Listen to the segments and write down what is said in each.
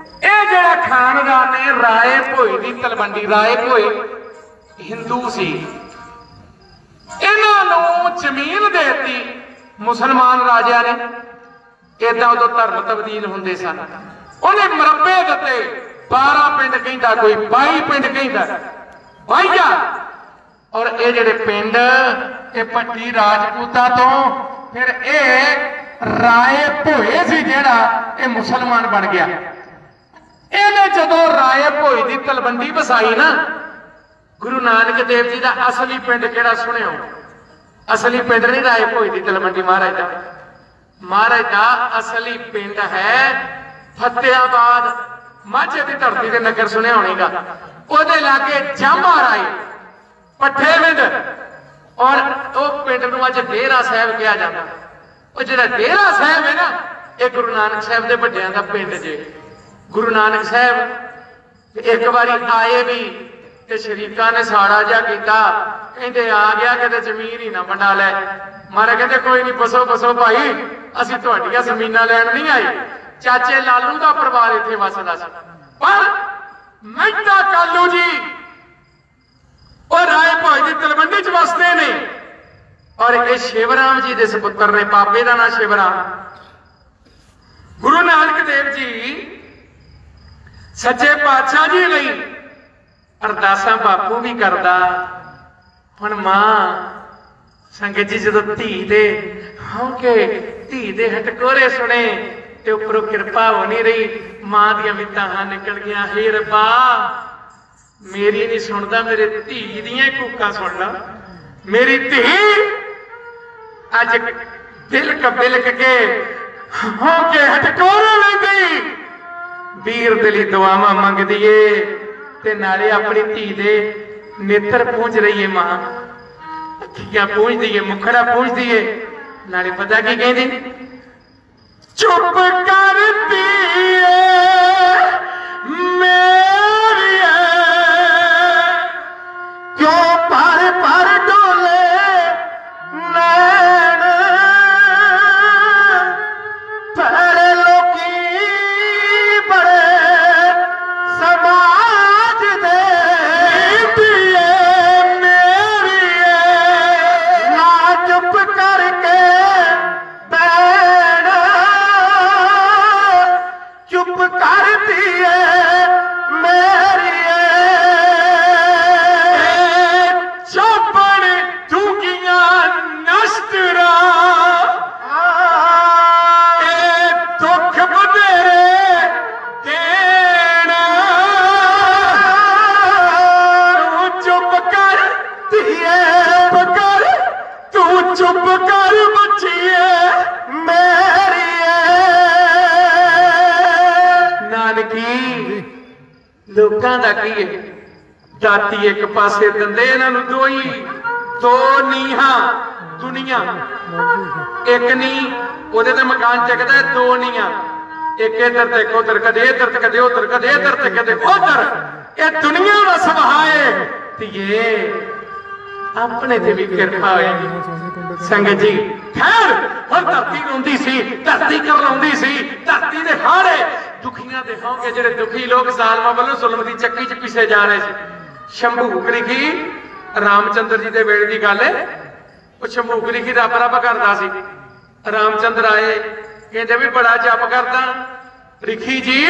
ਇਹ ਜਿਹੜਾ ਖਾਨਦਾਨ ਨੇ ਰਾਏ ਭੋਏ ਦੀ ਤਲਵੰਡੀ, ਰਾਏ ਭੋਏ ਹਿੰਦੂ ਸੀ, ਇਹਨਾਂ ਨੂੰ ਜ਼ਮੀਨ ਦੇਤੀ ਮੁਸਲਮਾਨ ਰਾਜਿਆਂ ਨੇ। ਏਦਾਂ ਉਦੋਂ ਧਰਮ ਤਬਦੀਲ ਹੁੰਦੇ ਸਨ। ਉਹਨੇ ਮਰੱਬੇ ਦਿੱਤੇ, 12 ਪਿੰਡ ਕਹਿੰਦਾ, ਕੋਈ 22 ਪਿੰਡ ਕਹਿੰਦਾ, 22। ਔਰ ਇਹ ਜਿਹੜੇ ਪਿੰਡ ਇਹ ਭੱਟੀ ਰਾਜਪੂਤਾਂ ਤੋਂ ਫਿਰ ਇਹ ਰਾਏ ਭੋਏ ਸੀ ਜਿਹੜਾ ਇਹ ਮੁਸਲਮਾਨ ਬਣ ਗਿਆ। ਇਹਨੇ ਜਦੋਂ ਰਾਏ ਭੋਏ ਦੀ ਤਲਵੰਡੀ ਵਸਾਈ ਨਾ, ਗੁਰੂ ਨਾਨਕ ਦੇਵ ਜੀ ਦਾ ਅਸਲੀ ਪਿੰਡ ਕਿਹੜਾ ਸੁਣਿਓ? ਅਸਲੀ ਪਿੰਡ ਨਹੀਂ ਰਾਏ ਭੋਏ ਦੀ ਤਲਵੰਡੀ ਮਹਾਰਾਜ ਦਾ। ਮਹਾਰਾਜ ਦਾ ਅਸਲੀ ਪਿੰਡ ਹੈ ਫਤਿਆਬਾਦ, ਮਾਝੇ ਦੀ ਧਰਤੀ ਦੇ ਨਗਰ ਸੁਣਿਆ ਹੋਣੇਗਾ। ਉਹਦੇ ਲਾਗੇ ਜਾਮਾ ਰਾਏ ਪੱਠੇ ਪਿੰਡ, ਔਰ ਉਹ ਪਿੰਡ ਨੂੰ ਅੱਜ ਡੇਰਾ ਸਾਹਿਬ ਕਿਹਾ ਜਾਂਦਾ। ਉਹ ਜਿਹੜਾ ਡੇਰਾ ਸਾਹਿਬ ਹੈ ਨਾ, ਇਹ ਗੁਰੂ ਨਾਨਕ ਸਾਹਿਬ ਦੇ ਵੱਡਿਆਂ ਦਾ ਪਿੰਡ ਜੇ। ਗੁਰੂ ਨਾਨਕ ਸਾਹਿਬ ਇੱਕ ਵਾਰੀ ਆਏ ਵੀ ਤੇ ਸ਼ਰੀਕਾਂ ਨੇ ਸਾੜਾ ਜਿਹਾ ਕੀਤਾ, ਕਹਿੰਦੇ ਆ ਗਿਆ ਕਿਤੇ ਜ਼ਮੀਨ ਹੀ ਨਾ ਵੰਡਾ ਲੈ। ਮਾਰੇ ਕਹਿੰਦੇ ਕੋਈ ਨਹੀਂ, ਬਸੋ ਬਸੋ ਭਾਈ, ਅਸੀਂ ਤੁਹਾਡੀਆਂ ਜ਼ਮੀਨਾਂ ਲੈਣ ਨਹੀਂ ਆਏ। ਚਾਚੇ ਲਾਲੂ ਦਾ ਪਰਿਵਾਰ ਇੱਥੇ ਵਸਦਾ ਸੀ, ਪਰ ਮਹਿਤਾ ਕਾਲੂ ਜੀ ਉਹ ਰਾਏ ਭੋਏ ਦੀ ਤਲਵੰਡੀ ਚ ਵਸਦੇ ਨੇ। ਔਰ ਇਹ ਸ਼ਿਵਰਾਮ ਜੀ ਦੇ ਸੁਪੁੱਤਰ ਨੇ, ਬਾਬੇ ਦਾ ਨਾਂ ਸ਼ਿਵਰਾਮ। ਗੁਰੂ ਨਾਨਕ ਦੇਵ ਜੀ ਸੱਚੇ ਪਾਤਸ਼ਾਹ ਜੀ ਲਈ ਅਰਦਾਸਾਂ ਬਾਪੂ ਵੀ ਕਰਦਾ। ਹੁਣ ਮਾਂ ਸੰਗਤ ਜੀ ਜਦੋਂ ਧੀ ਦੇ ਹੌਂਕੇ, ਧੀ ਦੇ ਹਟਕੋਰੇ ਸੁਣੇ ਤੇ ਉੱਪਰੋਂ ਕਿਰਪਾ ਹੋ ਨਹੀਂ ਰਹੀ, ਮਾਂ ਦੀਆਂ ਵੀ ਤਾਹਾਂ ਨਿਕਲ ਗਈਆਂ। ਹੇ ਰੱਬਾ, ਮੇਰੀ ਨਹੀਂ ਸੁਣਦਾ, ਮੇਰੇ ਧੀ ਦੀਆਂ ਕੂਕਾਂ ਸੁਣ ਲਾ। ਮੇਰੀ ਧੀ ਅੱਜ ਬਿਲਕ ਬਿਲਕ ਕੇ ਹੌਂਕੇ ਹਟਕੋਰੇ ਲੈਂਦੀ, ਵੀਰ ਦੇ ਲਈ ਦੁਆਵਾਂ ਮੰਗਦੀ ਏ ਤੇ ਨਾਲੇ ਆਪਣੀ ਧੀ ਦੇ ਨੇਤਰ ਪੂੰਝ ਰਹੀ ਏ। ਮਾਂ ਅੱਖੀਆਂ ਪੂੰਝਦੀ ਏ, ਮੁਖੜਾ ਪੂੰਝਦੀ ਏ, ਨਾਲੇ ਪਤਾ ਕੀ ਕਹਿੰਦੀ? ਚੁੱਪ ਕਰਦੀ ਏ ਮੇਰੀ ਕਿਉਂ ਪਰ ਪਰ ਡੋਲੇ ਨੈਣ, ਭੈੜੇ ਲੋਕੀ ਬੜੇ ਸਮਾਜ ਦੇ, ਧੀਏ ਮੇਰੀ ਨਾ ਚੁੱਪ ਕਰਕੇ ਬੈਠ, ਚੁੱਪ ਕਰਦੀ ਏ ਮੇਰੀ ਚੋਪੜ ਦੁਖੀਆਂ ਨਸ਼ਤਰਾ, ਇਹ ਦੁੱਖ ਬਧੇਰੇ ਦੇਣਾ, ਤੂੰ ਚੁੱਪ ਕਰ ਧੀਏ, ਕਰ ਤੂੰ ਚੁੱਪ ਕਰ ਬੱਚੀਏ ਮੇਰੀ ਨਾਨਕੀ। ਲੋਕਾਂ ਦਾ ਕੀ ਹੈ? ਦਾਤੀ ਇੱਕ ਪਾਸੇ ਦਿੰਦੇ ਇਹਨਾਂ ਨੂੰ ਦੋ ਨੀਹਾਂ ਦੁਨੀਆ, ਇੱਕ ਨੀ ਉਹਦੇ ਤੇ ਮਕਾਨ ਚੱਕਦਾ, ਦੋ ਨੀਆਂ, ਇੱਕ ਇੱਧਰ ਤੇ ਇੱਕ ਉਧਰ, ਕਦੇ ਇੱਧਰ ਤੇ ਕਦੇ ਉਧਰ, ਕਦੇ ਇੱਧਰ ਤੇ ਕਦੇ ਉਧਰ। ਇਹ ਦੁਨੀਆ ਦਾ ਸੁਭਾਅ ਹੈ। ਧੀਏ ਆਪਣੇ ਤੇ ਵੀ ਕਿਰਪਾ ਹੋਏਗੀ। ਸੰਗਤ ਜੀ ਖੈਰ, ਹੁਣ ਧਰਤੀ ਰੋਂਦੀ ਸੀ, ਧਰਤੀ ਘਬਰਾਉਂਦੀ ਸੀ, ਧਰਤੀ ਦੇ ਹਾਰੇ ਦੁਖੀਆਂ ਦੇ ਹੋਂਗੇ, ਜਿਹੜੇ ਦੁਖੀ ਲੋਕ ਜ਼ਾਲਮਾਂ ਵੱਲੋਂ ਜ਼ੁਲਮ ਦੀ ਚੱਕੀ 'ਚ ਪਿੱਛੇ ਜਾ ਰਹੇ ਸੀ। ਸ਼ੰਭੂ ਗ੍ਰਿਖੀ ਰਾਮਚੰਦਰ ਜੀ ਦੇ ਵੇਲੇ ਦੀ ਗੱਲ ਹੈ। ਉਹ ਸ਼ੰਭੂ ਗ੍ਰਿਖੀ ਰੱਬ ਰੱਬ ਕਰਦਾ ਸੀ। ਰਾਮਚੰਦਰ ਆਏ, ਕਹਿੰਦੇ ਵੀ ਬੜਾ ਜਪ ਕਰਦਾ, ਰਿਖੀ ਜੀ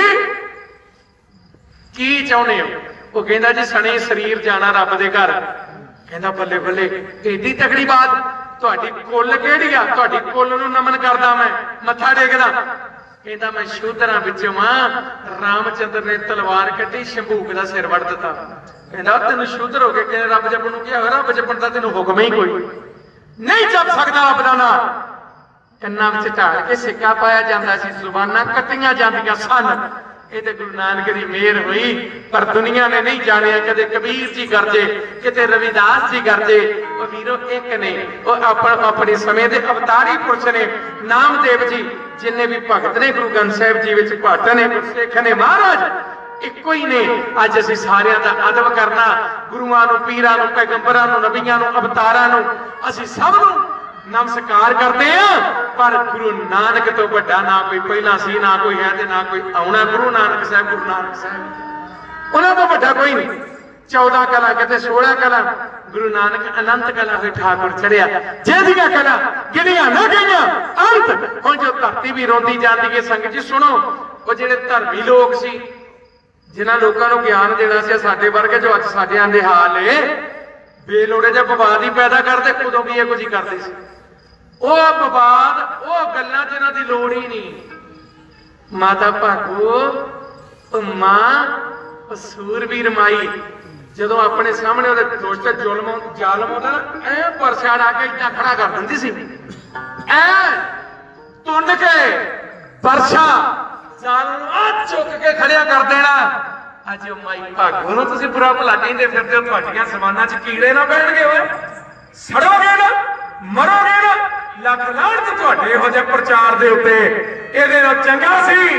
ਕੀ ਚਾਹੁੰਦੇ ਹੋ? ਉਹ ਕਹਿੰਦਾ ਜੀ ਸਣੇ ਸਰੀਰ ਜਾਣਾ ਰੱਬ ਦੇ ਘਰ। ਕਹਿੰਦਾ ਬੱਲੇ ਬੱਲੇ, ਏਡੀ ਤਕੜੀ ਬਾਤ, ਤੁਹਾਡੀ ਕੁੱਲ ਕਿਹੜੀ ਆ? ਤੁਹਾਡੀ ਕੁੱਲ ਨੂੰ ਨਮਨ ਕਰਦਾ, ਮੈਂ ਮੱਥਾ ਟੇਕਦਾ। ਕਹਿੰਦਾ ਮੈਂ ਸ਼ੂਦਰਾਂ ਵਿੱਚੋਂ ਆ। ਰਾਮਚੰਦਰ ਨੇ ਤਲਵਾਰ ਕੱਢੀ, ਸ਼ੰਭੂਕ ਦਾ ਸਿਰ ਵੱਢ ਦਿੱਤਾ। ਕਹਿੰਦਾ ਤੈਨੂੰ ਸ਼ੂਦਰ ਹੋ ਕੇ ਕਿਹਨੇ ਰੱਬ ਜਪਣ ਨੂੰ ਕਿਹਾ? ਰੱਬ ਜਪਣ ਦਾ ਤੈਨੂੰ ਹੁਕਮ ਹੀ ਕੋਈ ਨਹੀਂ, ਜਪ ਸਕਦਾ ਰੱਬ ਦਾ ਨਾਂ। ਕੰਨਾਂ ਵਿੱਚ ਢਾਲ ਕੇ ਸਿੱਕਾ ਪਾਇਆ ਜਾਂਦਾ ਸੀ, ਜ਼ੁਬਾਨਾਂ ਕੱਟੀਆਂ ਜਾਂਦੀਆਂ ਸਨ। ਇਹ ਤੇ ਗੁਰੂ ਨਾਨਕ ਦੀ ਮਿਹਰ ਹੋਈ, ਪਰ ਦੁਨੀਆ ਨੇ ਨਹੀਂ ਜਾਣਿਆ। ਕਦੇ ਕਬੀਰ ਜੀ ਗਰਜੇ, ਕਿਤੇ ਰਵਿਦਾਸ ਜੀ ਗਰਜੇ। ਉਹ ਵੀਰੋ ਇੱਕ ਨੇ, ਉਹ ਆਪਣੇ ਸਮੇਂ ਦੇ ਅਵਤਾਰੀ ਪੁਰਸ਼ ਨੇ। ਨਾਮਦੇਵ ਜੀ ਜਿੰਨੇ ਵੀ ਭਗਤ ਨੇ ਗੁਰੂ ਗ੍ਰੰਥ ਸਾਹਿਬ ਜੀ ਵਿੱਚ, ਭੱਟ ਨੇ, ਗੁਰਸਿੱਖ ਨੇ, ਮਹਾਰਾਜ ਇੱਕੋ ਹੀ ਨੇ। ਅੱਜ ਅਸੀਂ ਸਾਰਿਆਂ ਦਾ ਅਦਬ ਕਰਨਾ, ਗੁਰੂਆਂ ਨੂੰ, ਪੀਰਾਂ ਨੂੰ, ਪੈਗੰਬਰਾਂ ਨੂੰ, ਨਬੀਆਂ ਨੂੰ, ਅਵਤਾਰਾਂ ਨੂੰ, ਅਸੀਂ ਸਭ ਨੂੰ ਨਮਸਕਾਰ ਕਰਦੇ ਆ, ਪਰ ਗੁਰੂ ਨਾਨਕ ਤੋਂ ਵੱਡਾ ਨਾ ਕੋਈ ਪਹਿਲਾਂ ਸੀ, ਨਾ ਕੋਈ ਹੈ ਤੇ ਨਾ ਕੋਈ ਆਉਣਾ। ਗੁਰੂ ਨਾਨਕ ਸਾਹਿਬ, ਗੁਰੂ ਨਾਨਕ ਸਾਹਿਬ, ਉਹਨਾਂ ਤੋਂ ਵੱਡਾ ਕੋਈ ਨਹੀਂ। 14 ਕਲਾ ਕਿਤੇ 16 ਕਲਾ, ਗੁਰੂ ਨਾਨਕ ਅਨੰਤ ਕਲਾ ਹੋਏ ਠਾਕੁਰ ਚੜਿਆ, ਜਿਹਦੀਆਂ ਕਲਾ ਗਿਣੀਆਂ ਨਾ ਗਈਆਂ ਅੰਤ। ਹੁਣ ਜੋ ਧਰਤੀ ਵੀ ਰੋਂਦੀ ਜਾਂਦੀ ਹੈ, ਸੰਗਤ ਜੀ ਸੁਣੋ, ਉਹ ਜਿਹੜੇ ਧਰਮੀ ਲੋਕ ਸੀ, ਜਿਨ੍ਹਾਂ ਲੋਕਾਂ ਨੂੰ ਗਿਆਨ ਦੇਣਾ ਸੀ, ਸਾਡੇ ਵਰਗੇ ਜੋ ਅੱਜ ਸਾਡਿਆਂ ਦੇ ਹਾਲ ਏ, ਬੇਲੋੜੇ ਜਿਹਾ ਵਿਵਾਦ ਹੀ ਪੈਦਾ ਕਰਦੇ, ਉਦੋਂ ਵੀ ਇਹ ਕੁਝ ਹੀ ਕਰਦੇ ਸੀ। ਉਹ ਵਿਵਾਦ, ਉਹ ਗੱਲਾਂ ਜਿਨ੍ਹਾਂ ਦੀ ਲੋੜ ਹੀ ਨਹੀਂ। ਮਾਤਾ ਭਾਗੋ, ਮਾਂ ਸੂਰਬੀਰ ਮਾਈ, ਜਦੋਂ ਆਪਣੇ ਸਾਹਮਣੇ ਉਹਦੇ ਦੋਸਤ ਜ਼ਾਲਮ ਉਹਦਾ ਐ ਪਰਛਾੜ ਆ ਕੇ ਇੱਦਾਂ ਖੜਾ ਕਰ ਦਿੰਦੀ ਸੀ, ਐ ਤੁੰਨ ਕੇ ਪਰਛਾ ਜ਼ਾਲਮ ਨੂੰ ਆ ਚੁੱਕ ਕੇ ਖੜਿਆ ਕਰ ਦੇਣਾ। ਅੱਜ ਉਹ ਮਾਈ ਭਾਗੋ ਨੂੰ ਤੁਸੀਂ ਬੁਰਾ ਭਲਾ ਕਹਿੰਦੇ ਫਿਰਦੇ ਹੋ, ਤੁਹਾਡੀਆਂ ਜ਼ਬਾਨਾਂ 'ਚ ਕੀੜੇ ਨਾ ਪੈਣਗੇ, ਓਏ ਸੜੋਗੇ ਨਾ, ਮਰੋਗੇ ਨਾ। ਲੱਖ ਲਾਹਨਤ ਤੁਹਾਡੇ ਇਹੋ ਜਿਹੇ ਪ੍ਰਚਾਰ ਦੇ ਉੱਤੇ। ਇਹਦੇ ਨਾਲ ਚੰਗਾ ਸੀ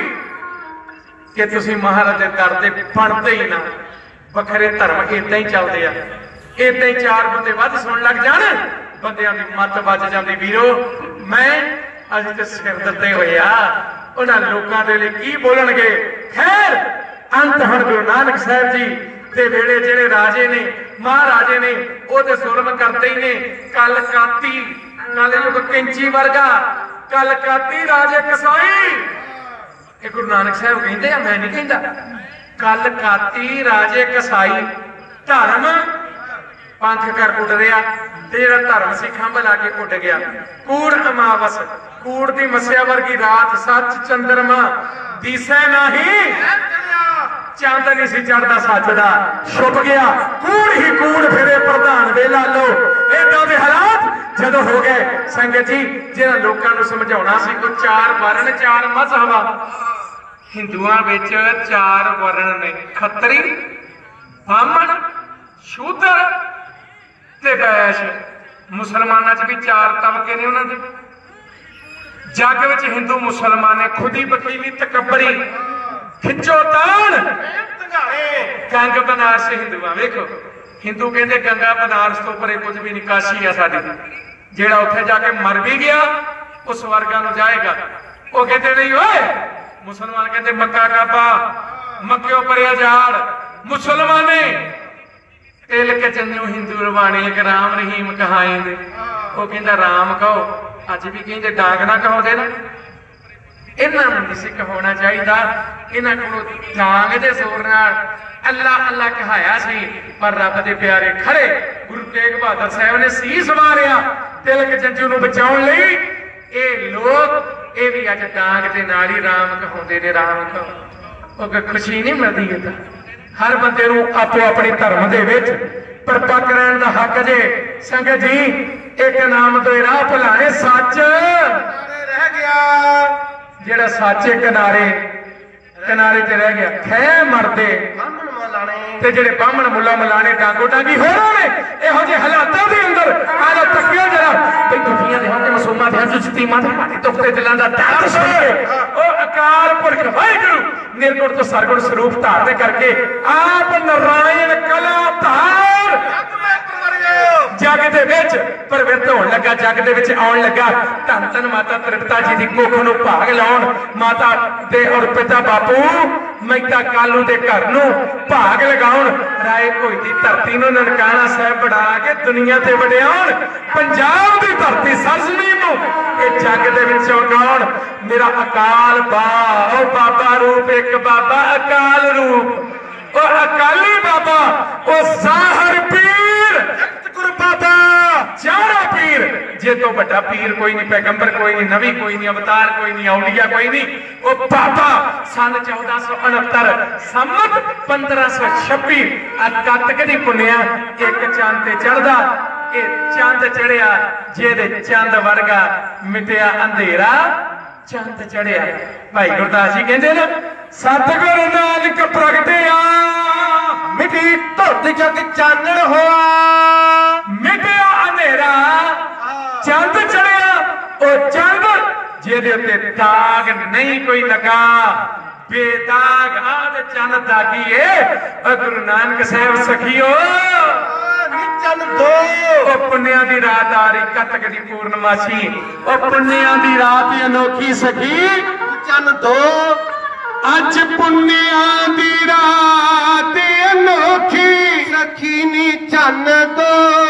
ਕਿ ਤੁਸੀਂ ਮਹਾਰਾਜ ਦੇ ਦਰ ਤੇ ਬਣਦੇ ਹੀ ਨਾ। ਵੱਖਰੇ ਧਰਮ ਏਦਾਂ ਹੀ ਚੱਲਦੇ ਆ, ਏਦਾਂ ਹੀ ਚਾਰ ਬੰਦੇ ਵੱਧ ਸੁਣਨ ਲੱਗ ਜਾਣ, ਬੰਦਿਆਂ ਦੀ ਮੱਤ ਵੱਜ ਜਾਂਦੀ। ਵੀਰੋ ਅਸੀਂ ਤੇ ਸਿਰ ਦਿੱਤੇ ਹੋਏ ਆ, ਉਹਨਾਂ ਲੋਕਾਂ ਦੇ ਲਈ ਕੀ ਬੋਲਣਗੇ। ਖੈਰ ਅੰਤ ਹੁਣ ਗੁਰੂ ਨਾਨਕ ਸਾਹਿਬ ਜੀ ਦੇ ਵੇਲੇ ਜਿਹੜੇ ਰਾਜੇ ਨੇ, ਮਹਾਰਾਜੇ ਨੇ, ਉਹ ਤੇ ਜ਼ੁਲਮ ਕਰਦੇ ਹੀ ਨੇ। ਕਲ ਕਾਤੀ, ਕਲਯੁਗ ਕੈਂਚੀ ਵਰਗਾ, ਕਲ ਕਾਤੀ ਰਾਜੇ ਕਸਾਈ। ਇਹ ਗੁਰੂ ਨਾਨਕ ਸਾਹਿਬ ਕਹਿੰਦੇ ਆ, ਮੈਂ ਨਹੀਂ ਕਹਿੰਦਾ। ਕਲ ਕਾਤੀ ਰਾਜੇ ਕਸਾਈ, ਧਰਮ ਪੰਥ ਕਰ ਉੱਡ ਰਿਹਾ ਤੇ ਜਿਹੜਾ ਧਰਮ ਸੀ ਖੰਭ ਲਾ ਕੇ ਉੱਡ ਗਿਆ। ਕੂੜ ਅਮਾਵਸ, ਕੂੜ ਦੀ ਮੱਸਿਆ ਵਰਗੀ ਰਾਤ, ਸੱਚ ਚੰਦਰਮਾ ਦੀਸੈ ਨਹੀਂ, ਚੰਦ ਨਹੀਂ ਸੀ ਚੜਦਾ ਸੱਚ ਦਾ, ਛੁਪ ਗਿਆ ਕੂੜ ਹੀ ਕੂੜ ਫਿਰੇ ਪ੍ਰਧਾਨ ਵੇ ਲਾਲੋ। ਏਦਾਂ ਦੇ ਹਾਲਾਤ ਜਦੋਂ ਹੋ ਗਏ ਸੰਗਤ ਜੀ, ਜਿਹਨਾਂ ਲੋਕਾਂ ਨੂੰ ਸਮਝਾਉਣਾ ਸੀ ਉਹ ਚਾਰ ਵਰਨ ਚਾਰ ਮਜ਼ਹਬ। ਹਿੰਦੂਆਂ ਵਿੱਚ ਚਾਰ ਵਰਨ ਨੇ, ਖੱਤਰੀ, ਬ੍ਰਾਹਮਣ, ਸ਼ੂਦਰ ਤੇ ਵੈਸ਼। ਮੁਸਲਮਾਨਾਂ 'ਚ ਵੀ ਚਾਰ ਤਬਕੇ ਨੇ ਉਹਨਾਂ ਦੇ। ਜੱਗ ਵਿੱਚ ਹਿੰਦੂ ਮੁਸਲਮਾਨ ਨੇ ਖੁਦੀ ਵਕੀਲੀ ਤਕੱਬਰੀ ਖਿੱਚੋ ਤਾਣ ਗੰਗ ਬਨਾਰਸ ਹਿੰਦੂਆਂ। ਵੇਖੋ ਹਿੰਦੂ ਕਹਿੰਦੇ ਗੰਗਾ ਬਨਾਰਸ ਤੋਂ ਪਰੇ ਕੁਝ ਵੀ ਨਹੀਂ, ਕਾਸ਼ੀ ਆ ਸਾਡੀ। ਜਿਹੜਾ ਉੱਥੇ ਜਾ ਕੇ ਮਰ ਵੀ ਗਿਆ ਉਹ ਸਵਰਗਾਂ ਨੂੰ ਜਾਏਗਾ। ਉਹ ਕਹਿੰਦੇ ਨਹੀਂ ਓਏ, ਮੁਸਲਮਾਨ ਕਹਿੰਦੇ ਮੱਕਾ ਕਾਬਾ, ਮੱਕਿਓ ਪਰਿਆ ਜਾੜ। ਮੁਸਲਮਾਨੇ ਤਿਲਕ ਚੰਨੂ ਹਿੰਦੂ ਰਵਾਣੇ ਇੱਕ ਰਾਮ ਰਹੀਮ ਕਹਾਏ ਨੇ। ਉਹ ਕਹਿੰਦਾ ਰਾਮ ਕਹੋ, ਅੱਜ ਵੀ ਕਹਿੰਦੇ ਡਾਂਗ ਨਾ ਕਹਾਉਂਦੇ ਨਾ। ਇਹਨਾਂ ਨੂੰ ਨਹੀਂ ਸੀ ਕਹਾਉਣਾ ਚਾਹੀਦਾ। ਇਹਨਾਂ ਕੋਲੋਂ ਡਾਂਗ ਦੇ ਜ਼ੋਰ ਨਾਲ ਅੱਲਾ ਅੱਲਾ ਕਹਾਇਆ ਸੀ, ਪਰ ਰੱਬ ਦੇ ਪਿਆਰੇ ਖੜੇ ਗੁਰੂ ਤੇਗ ਬਹਾਦਰ ਸਾਹਿਬ ਨੇ ਸੀਸ ਮਾਰਿਆ ਤਿਲਕ ਜੰਜੂ ਨੂੰ ਬਚਾਉਣ ਲਈ। ਇਹ ਲੋਕ ਇਹ ਵੀ ਅੱਜ ਡਾਂਗ ਦੇ ਨਾਲ ਹੀ ਰਾਮ ਕਹਾਉਂਦੇ ਨੇ, ਰਾਮ ਕਹੋ। ਉਹ ਖੁਸ਼ੀ ਨਹੀਂ ਮਿਲਦੀ। ਇਹ ਤਾਂ ਹਰ ਬੰਦੇ ਨੂੰ ਆਪੋ ਆਪਣੇ ਧਰਮ ਦੇ ਵਿੱਚ ਪਰਪੱਕ ਰਹਿਣ ਦਾ ਹੱਕ ਜੇ। ਸੰਗਤ ਜੀ ਇੱਕ ਨਾਮ ਤੋਂ ਰਾਹ ਭੁਲਾਣੇ, ਸੱਚ ਰਹਿ ਗਿਆ। ਜਿਹੜਾ ਸੱਚ ਕਿਨਾਰੇ ਕਿਨਾਰੇ ਤੇ ਰਹਿ ਗਿਆ, ਖੈ ਮਰਦੇ ਤੇ ਜਿਹੜੇ ਬਾਹਮਣ ਮੁੱਲਾ ਮਲਾਣੇ ਡਾਂਗੋ ਡਾਂਗੀ ਹੋ ਰਹੇ ਨੇ। ਇਹੋ ਜਿਹੇ ਹਾਲਾਤਾਂ ਦੇ ਅੰਦਰ ਆਲਾ ਤੱਕਿਆ ਜਰਾ ਬਈ ਦੁਨੀਆਂ ਦੇ ਹੱਥ ਮਸੂਮਾਂ ਦੇ ਹੱਥ ਜਤੀਮਾਂ ਦੇ ਮਾਰੇ ਦੁਖਤੇ ਦਿਲਾਂ ਦਾ ਦਰਦ ਸੁਣ ਕੇ ਉਹ ਅਕਾਲ ਪੁਰਖ ਵਾਹਿਗੁਰੂ ਨਿਰਗੁਣ ਤੋਂ ਸਰਗੁਣ ਸਰੂਪ ਧਾਰਨ ਕਰਕੇ ਆਪ ਨਾਰਾਇਣ ਕਲਾ ਧਾਰ ਜੱਗ ਦੇ ਵਿੱਚ ਪ੍ਰਵਿਰਤ ਹੋਣ ਲੱਗਾ, ਜੱਗ ਦੇ ਵਿੱਚ ਆਉਣ ਲੱਗਾ। ਧੰਨ ਧੰਨ ਮਾਤਾ ਤ੍ਰਿਪਤਾ ਜੀ ਦੀ ਕੁੱਖ ਨੂੰ ਭਾਗ ਲਾਉਣ, ਮਾਤਾ ਦੇ ਔਰ ਪਿਤਾ ਬਾਪੂ ਮਹਿਤਾ ਕਾਲੂ ਦੇ ਘਰ ਨੂੰ ਭਾਗ ਲਗਾਉਣ, ਰਾਏ ਭੋਈ ਦੀ ਧਰਤੀ ਨੂੰ ਨਨਕਾਣਾ ਸਾਹਿਬ ਬਣਾ ਕੇ ਦੁਨੀਆ ਤੇ ਵਡਿਆਉਣ, ਪੰਜਾਬ ਦੀ ਧਰਤੀ ਸਰਜ਼ਮੀਨ ਨੂੰ ਇਹ ਜੱਗ ਦੇ ਵਿੱਚੋਂ ਗਾਉਣ। ਮੇਰਾ ਅਕਾਲ ਉਹ ਬਾਬਾ ਰੂਪ ਇੱਕ ਬਾਬਾ ਅਕਾਲ ਰੂਪ, ਉਹ ਅਕਾਲੀ ਬਾਬਾ, ਉਹ ਸਾਹਰ ਪੀਰ ਬਾਬਾ ਚਾਰਾ ਪੀਰ। ਜੇ ਤੋਂ ਵੱਡਾ ਪੀਰ ਕੋਈ ਨਹੀਂ, ਪੈਗੰਬਰ ਕੋਈ ਨਹੀਂ, ਨਵੀ ਕੋਈ ਨਹੀਂ, ਅਵਤਾਰ ਕੋਈ ਨਹੀਂ, ਔਲੀਆ ਕੋਈ ਨਹੀਂ। ਉਹ ਬਾਬਾ ਸਨ 1469 ਸੰਮਤ 1526 ਕੱਤਕ ਦੀ ਪੁੰਨਿਆ ਇੱਕ ਚੰਦ ਤੇ ਚੜਦਾ। ਇਹ ਚੰਦ ਚੜਿਆ ਜਿਹਦੇ ਚੰਦ ਵਰਗਾ ਮਿਟਿਆ ਅੰਧੇਰਾ ਚੰਦ ਚੜਿਆ। ਭਾਈ ਗੁਰਦਾਸ ਜੀ ਕਹਿੰਦੇ ਨਾ, ਸਤਿਗੁਰ ਨਾਨਕ ਪ੍ਰਗਟਿਆ ਮਿੱਟੀ ਧੁੰਦ ਜਗ ਚਾਨਣ ਹੋਆ, ਮਿਟਿਆ ਅੰਧੇਰਾ ਚੰਦ ਚੜਿਆ। ਉਹ ਚੰਦ ਜਿਹਦੇ ਉੱਤੇ ਦਾਗ ਨਹੀਂ ਕੋਈ ਲਗਾ, ਬੇਦਾਗ ਆਦ ਚੰਦ ਦਾਗੀਏ। ਗੁਰੂ ਨਾਨਕ ਸਾਹਿਬ ਸਖੀਓ ਚੰਦ ਦੋ ਉਹ ਪੁੰਨਿਆਂ ਦੀ ਰਾਤ ਆ ਰਹੀ ਕੱਤਕ ਦੀ ਪੂਰਨਮਾਸ਼ੀ ਉਹ ਪੁੰਨਿਆਂ ਦੀ ਰਾਤ ਅਨੋਖੀ ਸਖੀ ਚੰਨ ਦੋ ਅੱਜ ਪੁੰਨਿਆਂ ਦੀ ਰਾਤ ਅਨੋਖੀ ਸਖੀ ਨੀ ਚੰਨ ਦੋ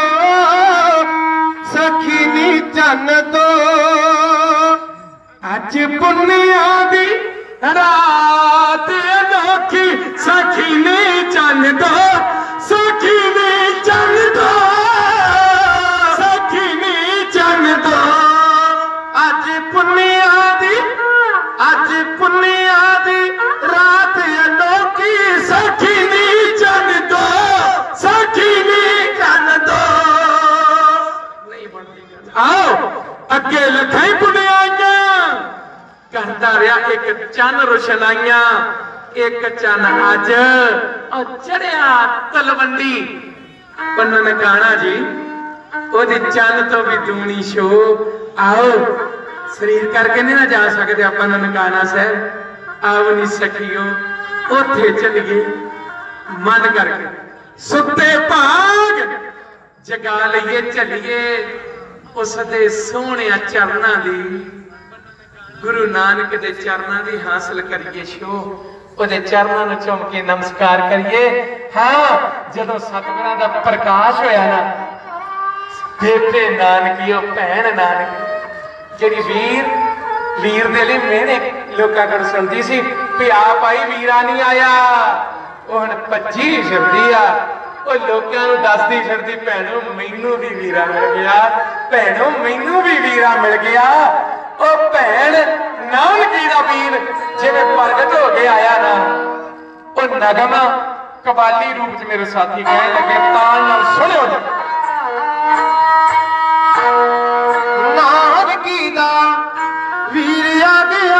ਸਖੀ ਨੀ ਚੰਨ ਦੋ ਅੱਜ ਪੁੰਨਿਆਂ ਦੀ ਰਾਤ ਅਨੋਖੀ ਸਖੀ ਨੀ ਚੰਨ ਦੋ ਸਖੀ ਨੀ ਚੰਨ ਦੋ ਸਖੀ ਨੀ ਚੰਨ ਦੋ ਅੱਜ ਪੁੰਨਿਆਂ ਦੀ ਰਾਤ ਅਨੋਖੀ ਸਖੀ ਨੀ ਚੰਨ ਦੋ ਸਖੀ ਨੀ ਚੰਨ ਦੋ ਨਹੀਂ ਬਣਦੀ ਆਓ ਅੱਗੇ ਲੱਖਾਂ ਪੁੰਨਿਆਈਆਂ ਕਹਿੰਦਾ ਰਿਹਾ ਇੱਕ ਚੰਨ ਰੁਸ਼ਨਾਈਆਂ ਇੱਕ ਚੰਨ ਅੱਜ ਚੜਿਆ ਤਲਵੰਡੀ ਪੰਨੂ ਨਨਕਾਣਾ ਜੀ ਉਹਦੇ ਚੰਨ ਤੋਂ ਵੀ ਦੂਣੀ ਸ਼ੋ ਆਓ ਸਰੀਰ ਕਰਕੇ ਨਹੀਂ ਨਾ ਜਾ ਸਕਦੇ ਆਪਾਂ ਨਨਕਾਣਾ ਸਾਹਿਬ ਆਓ ਨੀ ਸਖੀਓ ਉੱਥੇ ਚੱਲੀਏ ਮਨ ਕਰਕੇ ਸੁੱਤੇ ਭਾਗ ਜਗਾ ਲਈਏ ਚੱਲੀਏ ਉਸ ਦੇ ਸੋਹਣਿਆ ਚਰਨਾਂ ਦੀ ਗੁਰੂ ਨਾਨਕ ਦੇ ਚਰਨਾਂ ਦੀ ਹਾਸਲ ਕਰੀਏ ਸ਼ੋ ਉਹਦੇ ਚਰਨਾਂ ਨੂੰ ਚੁੰਮ ਕੇ ਨਮਸਕਾਰ ਕਰੀਏ ਹਾਂ ਜਦੋਂ ਸਤਿਗੁਰਾਂ ਦਾ ਪ੍ਰਕਾਸ਼ ਹੋਇਆ ਨਾ ਬੇਬੇ ਨਾਨਕੀਓ ਭੈਣ ਨਾਨਕ ਜਿਹੜੀ ਵੀਰ ਦੇ ਲਈ ਮਿਹਣੇ ਲੋਕਾਂ ਕੋਲ ਸੁਣਦੀ ਸੀ ਵੀ ਆਪ ਆਈ ਵੀਰਾ ਨਹੀਂ ਆਇਆ ਉਹ ਹੁਣ ਭੱਜੀ ਫਿਰਦੀ ਆ ਉਹ ਲੋਕਾਂ ਨੂੰ ਦੱਸਦੀ ਫਿਰਦੀ ਭੈਣੋ ਮੈਨੂੰ ਵੀ ਵੀਰਾ ਮਿਲ ਗਿਆ ਭੈਣੋ ਮੈਨੂੰ ਵੀ ਵੀਰਾ ਮਿਲ ਗਿਆ ਉਹ ਭੈਣ ਨਾਨਕੀ ਦਾ ਵੀਰ ਜਿਵੇਂ ਪ੍ਰਗਟ ਹੋ ਕੇ ਆਇਆ ਨਾ ਉਹ ਨਗਮ ਕਵਾਲੀ ਰੂਪ ਚ ਮੇਰੇ ਸਾਥੀ ਕਹਿਣ ਲੱਗੇ ਤਾਲ ਨਾਲ ਸੁਣਿਓ ਨਾਨਕੀ ਦਾ ਵੀਰ ਆ ਗਿਆ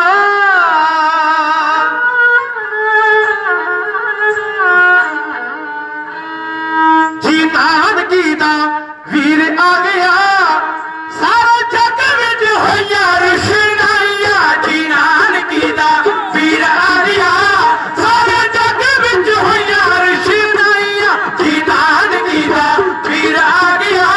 ਜੀ ਨਾਨਕੀ ਦਾ ਵੀਰ ਆ ਗਿਆ ਸਾਰਾ ਜੱਗ ਵਿੱਚ ਹੋਈਆਂ ਰੁਸ਼ਨਾਈਆਂ ਜੀ ਨਾਨਕੀ ਦਾ ਵੀਰ ਆ ਗਿਆ ਸਾਰੇ ਜੱਗ ਵਿੱਚ ਹੋਈਆਂ ਰੁਸ਼ਨਾਈਆਂ ਜੀ ਨਾਨਕੀ ਦਾ ਵੀਰ ਆ ਗਿਆ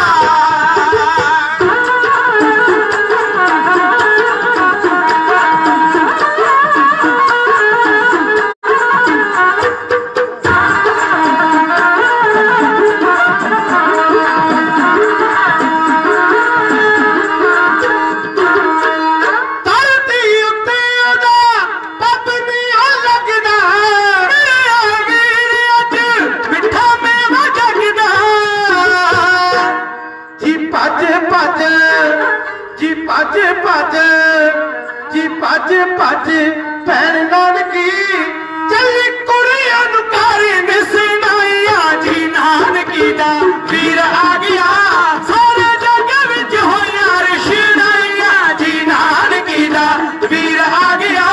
ਭੱਜ ਭੈਣ ਨਾਨਕੀ ਚੱਲੀ ਕੁੜੀਆਂ ਨੂੰ ਕਾਰੇ ਨੇ ਸੁਣਾਈਆਂ ਜੀ ਨਾਨਕੀ ਦਾ ਵੀਰ ਆ ਗਿਆ ਸਾਰੇ ਜੱਗ ਵਿੱਚ ਹੋਈਆਂ ਰੁਸ਼ਨਾਈਆਂ ਜੀ ਨਾਨਕੀ ਦਾ ਵੀਰ ਆ ਗਿਆ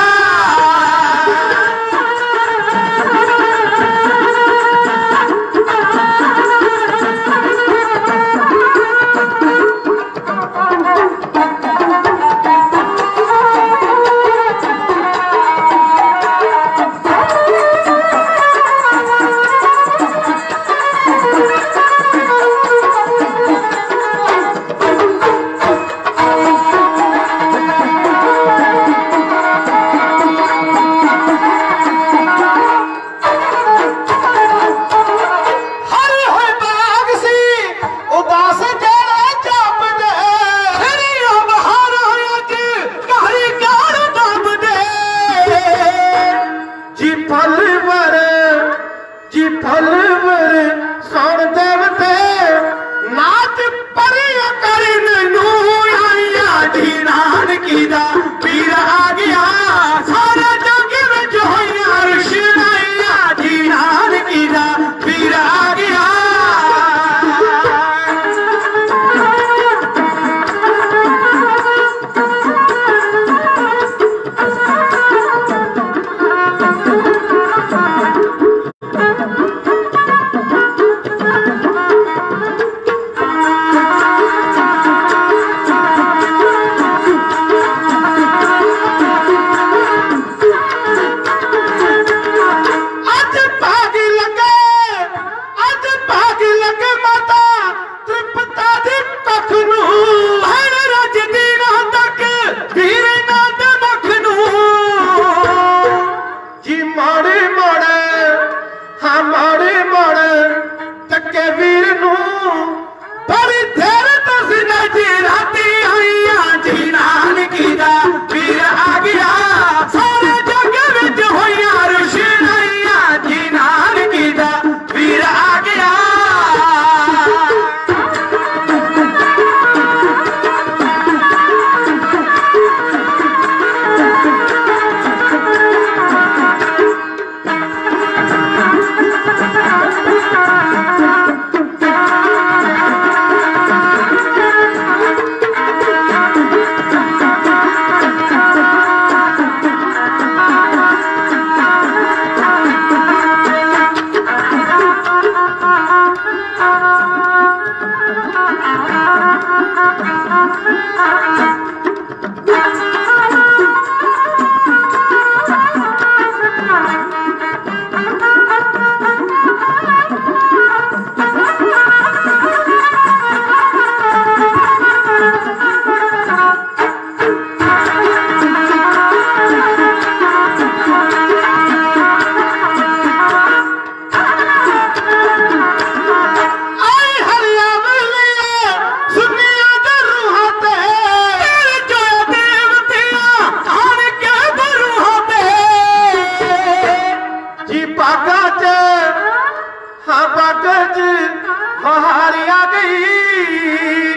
गई।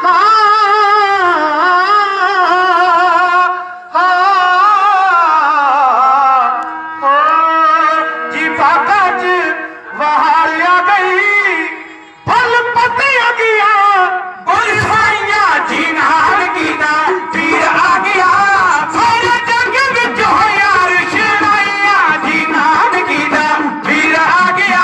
जी बागा च वहार आ गई, फल पत्तियां गया बुरसाइया जी नाल कीता पीर आ गया। सारे जग विच होया रिश्ताइया जी नाल कीता पीर आ गया।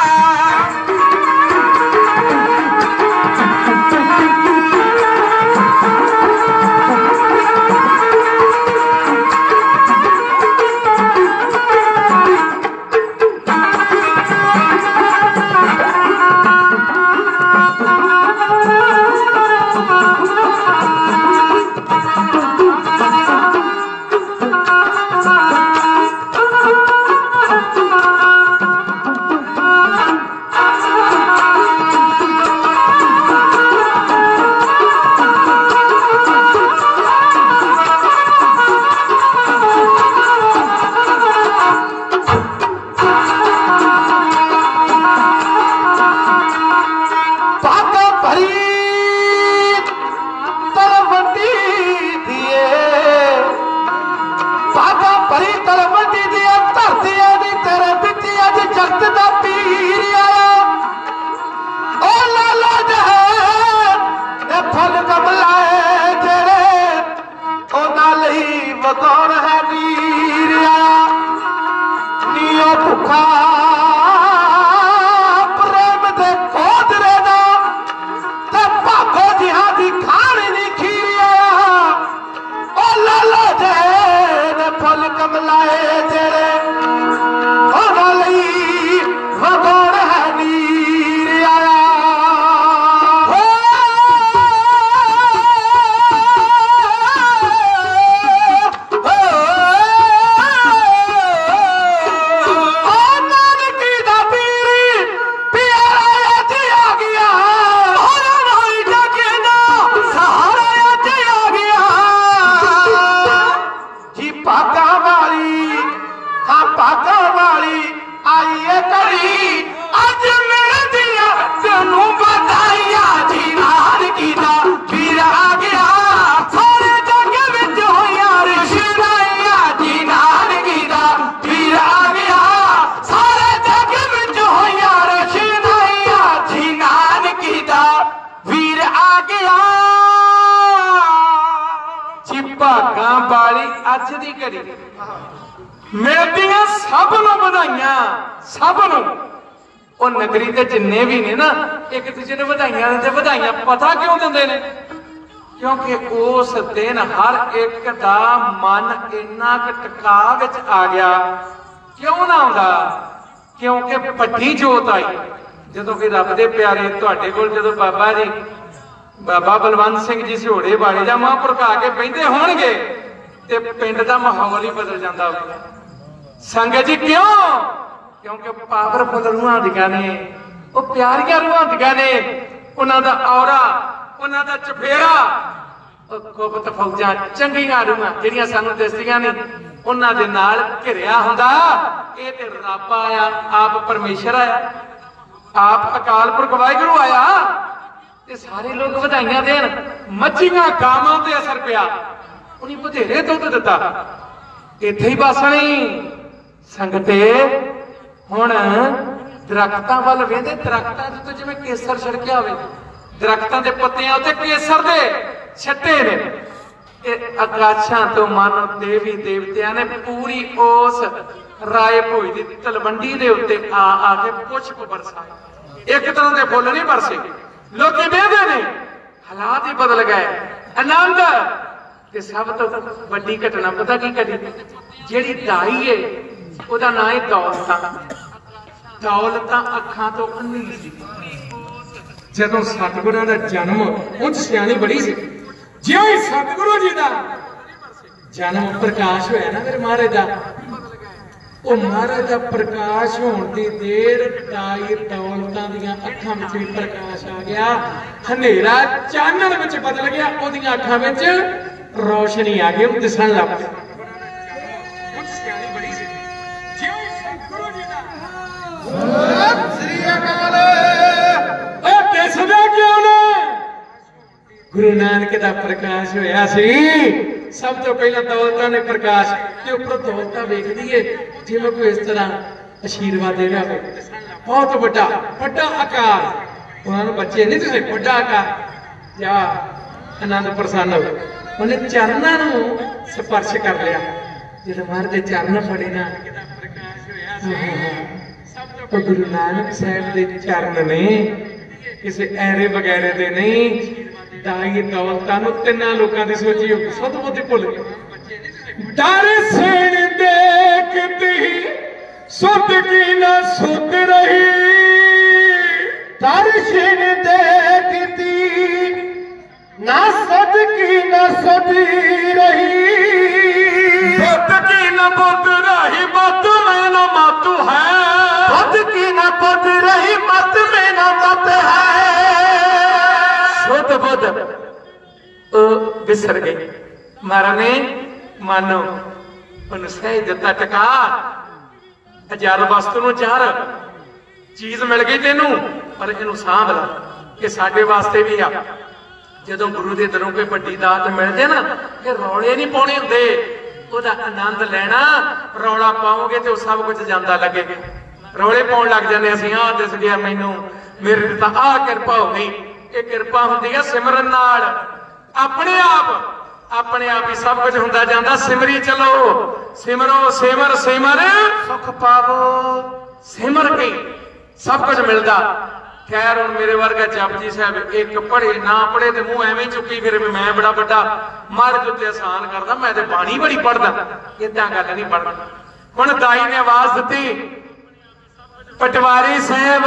कौन है वीर नीओ भुखा प्रेम दे कोदरे दा ते भागो जिहादी खाने नी खीरिया। ओ लाला जे ने फल कमलाए जेड़े होना लई वो कौन है वीर आया। अज दी घड़ी मिलदियां सब नूं बधाइयां सब नूं। ओ नगरी दे जिन्ने भी ने ना एक दूजे ने बधाइयां ते बधाइयां पता क्यों दिंदे ने? क्योंकि उस दिन हर एक दा मन इन्ना क टका विच आ गया। क्यों ना आउंदा? क्योंकि वड्डी जोत आई जदों कि रब दे प्यारे तुहाडे कोल जदों बाबा जी बाबा बलवंत सिंह जी सिहोड़े वाले जां महापुरख आके बहिंदे होणगे ते पिंड दा माहौल ही बदल जाता होगा। संगत जी क्यों? क्योंकि पावरफुल रूहां होंदियां ने, वो प्यारियां रूहां होंदियां ने, उन्हां दा औरा उन्हां दा चफेरा कुबत फौजां चंगियां रूहां जिहड़ियां सानूं दिसदियां ने उन्हां दे नाल घिरिया हुंदा। इह ते रब आया, आप परमेश्वर आया, आप अकाल पुरख वाहिगुरू आया ते सारे लोग वधाइयां देन। मच्छियां गावां ते असर पिया, उन्हें बथेरे दुध दिता, इत्थे ही बस नहीं। संगते हुण दरख्तां वल वेंदे, दरख्तां ते जिवें केसर छिड़किया होवे, दरख्तां दे पत्तियां उत्ते केसर दे छट्टे ने। आकाशां तो मानो देवी देवतियां ने पूरी उस राय भोई दी तलवंडी दे उत्ते आ आके पुष्प बरसाए। एक तरह के फुल नहीं बरसे, लोग वेंदे ने, हालात ही बदल गए। आनंद ते सब तो वड्डी घटना पता की घटी? जिहड़ी दाई है ओदा नाम है दौलतां। दौलतां अखां तो अन्नी सी। जदों सतगुरां दा जन्म उंज सियाणी बड़ी सी। जिउं ही सतगुरु जी दा जन्म प्रकाश होया ना मेरे महाराज दा, ओ महाराज दा प्रकाश होण दी देर दाई दौलतां दीयां अखां विच भी प्रकाश आ गया। हनेरा चानण विच बदल गया, ओदियां अखां विच रोशनी आ गई, दिसन लग पई। दिसदा क्या गुरु नानक दा प्रकाश होया सी। सब तो पहला दौलतां ने प्रकाश ते उपर दौलतां वेखदी है जिवें कोई इस तरह आशीर्वाद दे रहा हो, बहुत बड़ा बड़ा आकार, उन्होंने बच्चे नहीं तुसीं बड़ा आकार या आनंद प्रसन्न हो। उन्हें चरणों नूं स्पर्श कर लिया, जो महाराज दे चरण फड़े ना, तो गुरु नानक साहब दे चरण ने, किसी ऐरे वगैरह दे नहीं। दाई दौलतां नूं तिन्हां लोकां दी सोची होगी, सुध बुद्धि भुल गई। दर्शन देखती सुध की न सुध रही, दर्शन देखती ना सुध की न सुध रही, बुद्ध की न बुद्ध रही बुद्ध में न मत है, बुद्ध की न बुद्ध रही मत में न मत है। शुद्ध बुद्ध बिसर गई। महाराज ने मानो उन्हें सह दिता टका, हजार वस्तु नूं चार चीज मिल गई तेनू, पर इनू सांभ ला, ये साडे वास्ते भी आ। जदों गुरु दे दरों कोई वड्डी दात मिलदे ना, फिर रौले नहीं पाउणे हुंदे, ओहदा आनंद लेना। रौला पाओगे तो सब कुछ जांदा लगे, रौले पाउण लग जांदे असीं, आ दिस गया मैनू, मेरे तां आ किरपा हो गई। ये किरपा हुंदी है सिमरन नाल, अपने आप ही सब कुछ हुंदा जांदा। सिमरी चलो, सिमरो सिमर सिमर सुख पावो, सिमर के सब कुछ मिलता। खैर हुण मेरे वर्गा जपजी साहब एक पढ़े ना पढ़े तो मुंह एवें चुकी फिर मैं बड़ा बड़ा महाराज उत्ते आसान करदा, मैं तो बाणी बड़ी पढ़दा, इदां गल नहीं पढ़दा। हुण दाई ने आवाज दित्ती, पटवारी साहब,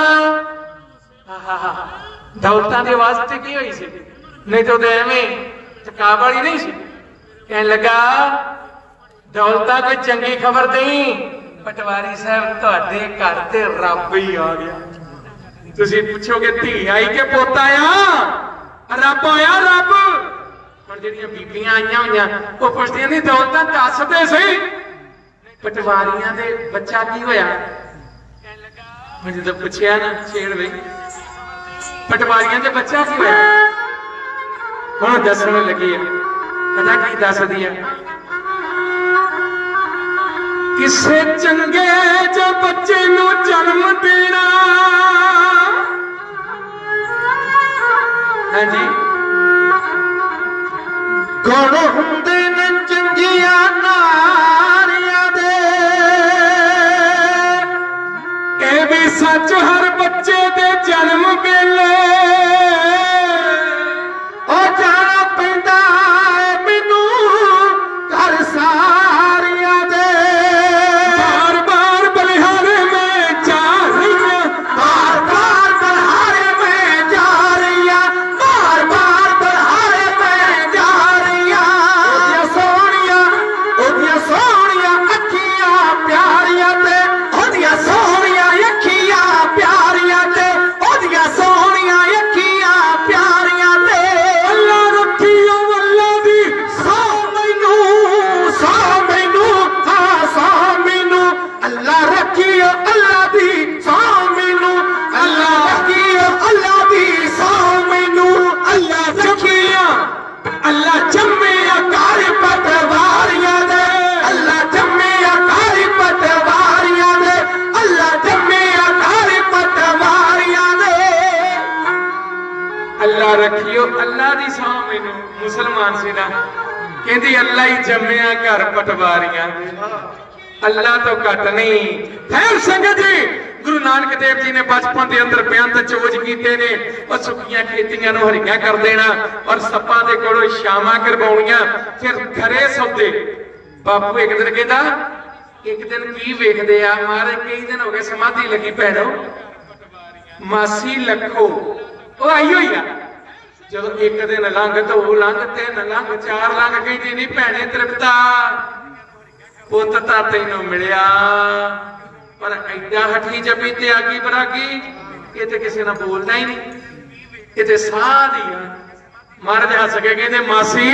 दौलतां दी आवाज ते की होई सी, नहीं तो एवें चका वाली नहीं सी। कहन लगा दौलतां कोई चंगी खबर दई, पटवारी साहब तुहाडे घर ते रब ही आ गया। तुसीं पुछोगे धी आई के पोता आ, रब आया रब। हुण जिहड़ियां बीबियां आईयां होईयां वो पुछदियां नहीं दौलतां दस दे सही पटवारियां दे बच्चा की होया। मैं जदों पुछया ना छेड़ बई पटवारियां दे बच्चा की होया, हुण दसण लगी है। पता की दसदी है, किसे चंगे जो बच्चे नूं जन्म देना। हाँ जी, गुण हुंदे ने चंगियां नारियां दे, ये भी सच हर बच्चे दे जन्म वेले ओ जाना पैंदा मैनू घर सारियां दे। बार बार बलिहारे में जा रही, बार बार बलिहारे में जा रही, बार बार बलिहारे में जा रही। ओदियां सोहणियां अखियां प्यारियां ते, ओदियां सोहणियां अखियां प्यारियां ते, ओदियां सोहणियां अखियां प्यारियां ते। अल्लाह रखियो अल्लाह दी सौ मैनू, सौ मैनू, हाँ सौ मैनू। अल्लाह रखियो अल्लाह दी सौ मैनू, अल्लाह रखियो अल्लाह दी सौ मैनू। अल्लाह रखियो अल्लाह जम्मिया घर पटवारियां दे, अल्लाह जम्मिया घर पटवारियां दे, अल्लाह जम्मिया घर पटवारियां दे। अल्लाह रखियो अल्लाह दी सौ मैनू। मुसलमान सी ना कहती अल्लाह ही जम्मिया घर पटवारियां दे, अल्लाह तो घट नहीं। खैर संगत जी, गुरु नानक देव जी ने बचपन के अंदर बेअंत चोज कीते ने, और सुखियां खेतियां नूं हरियां कर देना और सप्पां दे कोलों शामां करवाउणियां, फिर खरे सौदे। बापू एक दिन कहता, एक दिन की वेखदे आ महाराज, कई दिन हो गए समाधि लगी पैरों, मासी लखो वो आई हुई आ। जदों एक दिन लंघ, दो लंघ, तीन लंघ, चार लंघ, कहती नहीं भैणे तृप्ता पुत तां तैनूं मिलिया, पर ऐडा हठी जपी त्यागी बरागी, ये तो किसी ने बोलना ही नहीं, ये तो साह दी। महाराज हस के कहते मासी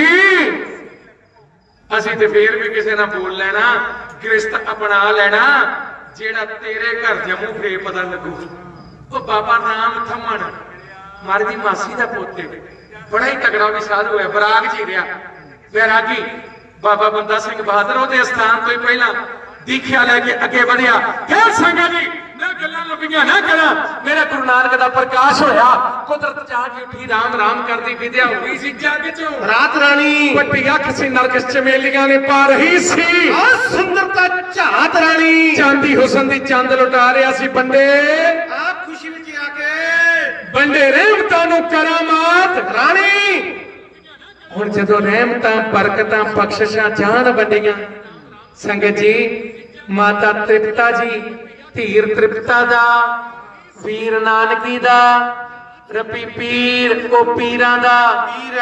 असीं ते फिर भी किसी ने बोल लेना, गृहस्थ अपना लेना, जेड़ा तेरे घर जमू फिर पता लगू। वो बाबा राम थमन ਮਾਰਦੀ ਮਾਸੀ ਦਾ ਪੋਤੇ ਬੜਾ ਹੀ ਤਗੜਾ ਵੀ ਸਾਧੂ ਹੈ, ਬਰਾਗ ਜੀ ਰਿਹਾ ਵੈਰਾਗੀ ਬਾਬਾ ਬੰਦਾ ਸਿੰਘ ਬਹਾਦਰ। ਉਹਦੇ ਸਥਾਨ ਤੋਂ ਹੀ ਪਹਿਲਾਂ ਦੀਖਿਆ ਲੈ ਕੇ ਅੱਗੇ ਵਧਿਆ। ਖੈਰ ਸੰਗਤ ਜੀ ਮੈਂ ਗੱਲਾਂ ਲੰਬੀਆਂ ਨਾ ਕਰਾਂ, ਮੇਰੇ ਗੁਰੂ ਨਾਨਕ ਦਾ ਪ੍ਰਕਾਸ਼ ਹੋਇਆ, ਕੁਦਰਤ ਜਾਗ ਉੱਠੀ, ਰਾਮ ਰਾਮ ਕਰਦੀ ਵਿਦਿਆ ਹੋਈ ਸੀ ਜੱਗ ਚੋਂ। ਰਾਤ ਰਾਣੀ ਵੱਡੀ ਅੱਖ ਸੀ ਨਰਗਿਸ ਚਮੇਲੀਆਂ ਨੇ ਪਾ ਰਹੀ ਸੀ, ਆ ਸੁੰਦਰਤਾ ਝਾਤ ਰਾਣੀ ਚਾਂਦੀ ਹੁਸਨ ਦੀ ਚੰਦ ਲੁਟਾ ਰਿਹਾ ਸੀ। ਬੰਦੇ ਆ ਖੁਸ਼ੀ ਵਿੱਚ ਆ ਕੇ ਬੰਦੇ ਰਹਿਮਤਾਂ ਨੂੰ ਕਰਾਮਾਤ ਰਾਣੀ। ਹੁਣ ਜਦੋਂ ਰਹਿਮਤਾਂ ਬਰਕਤਾਂ ਬਖਸ਼ਿਸ਼ਾਂ ਜਾਣ ਵੰਡੀਆਂ ਸੰਗਤ ਜੀ, ਮਾਤਾ ਤ੍ਰਿਪਤਾ ਜੀ ਧੀਰ ਤ੍ਰਿਪਤਾ ਦਾ, ਵੀਰ ਨਾਨਕੀ ਦਾ, ਰੱਬੀ ਪੀਰ ਉਹ ਪੀਰਾਂ ਦਾ ਪੀਰ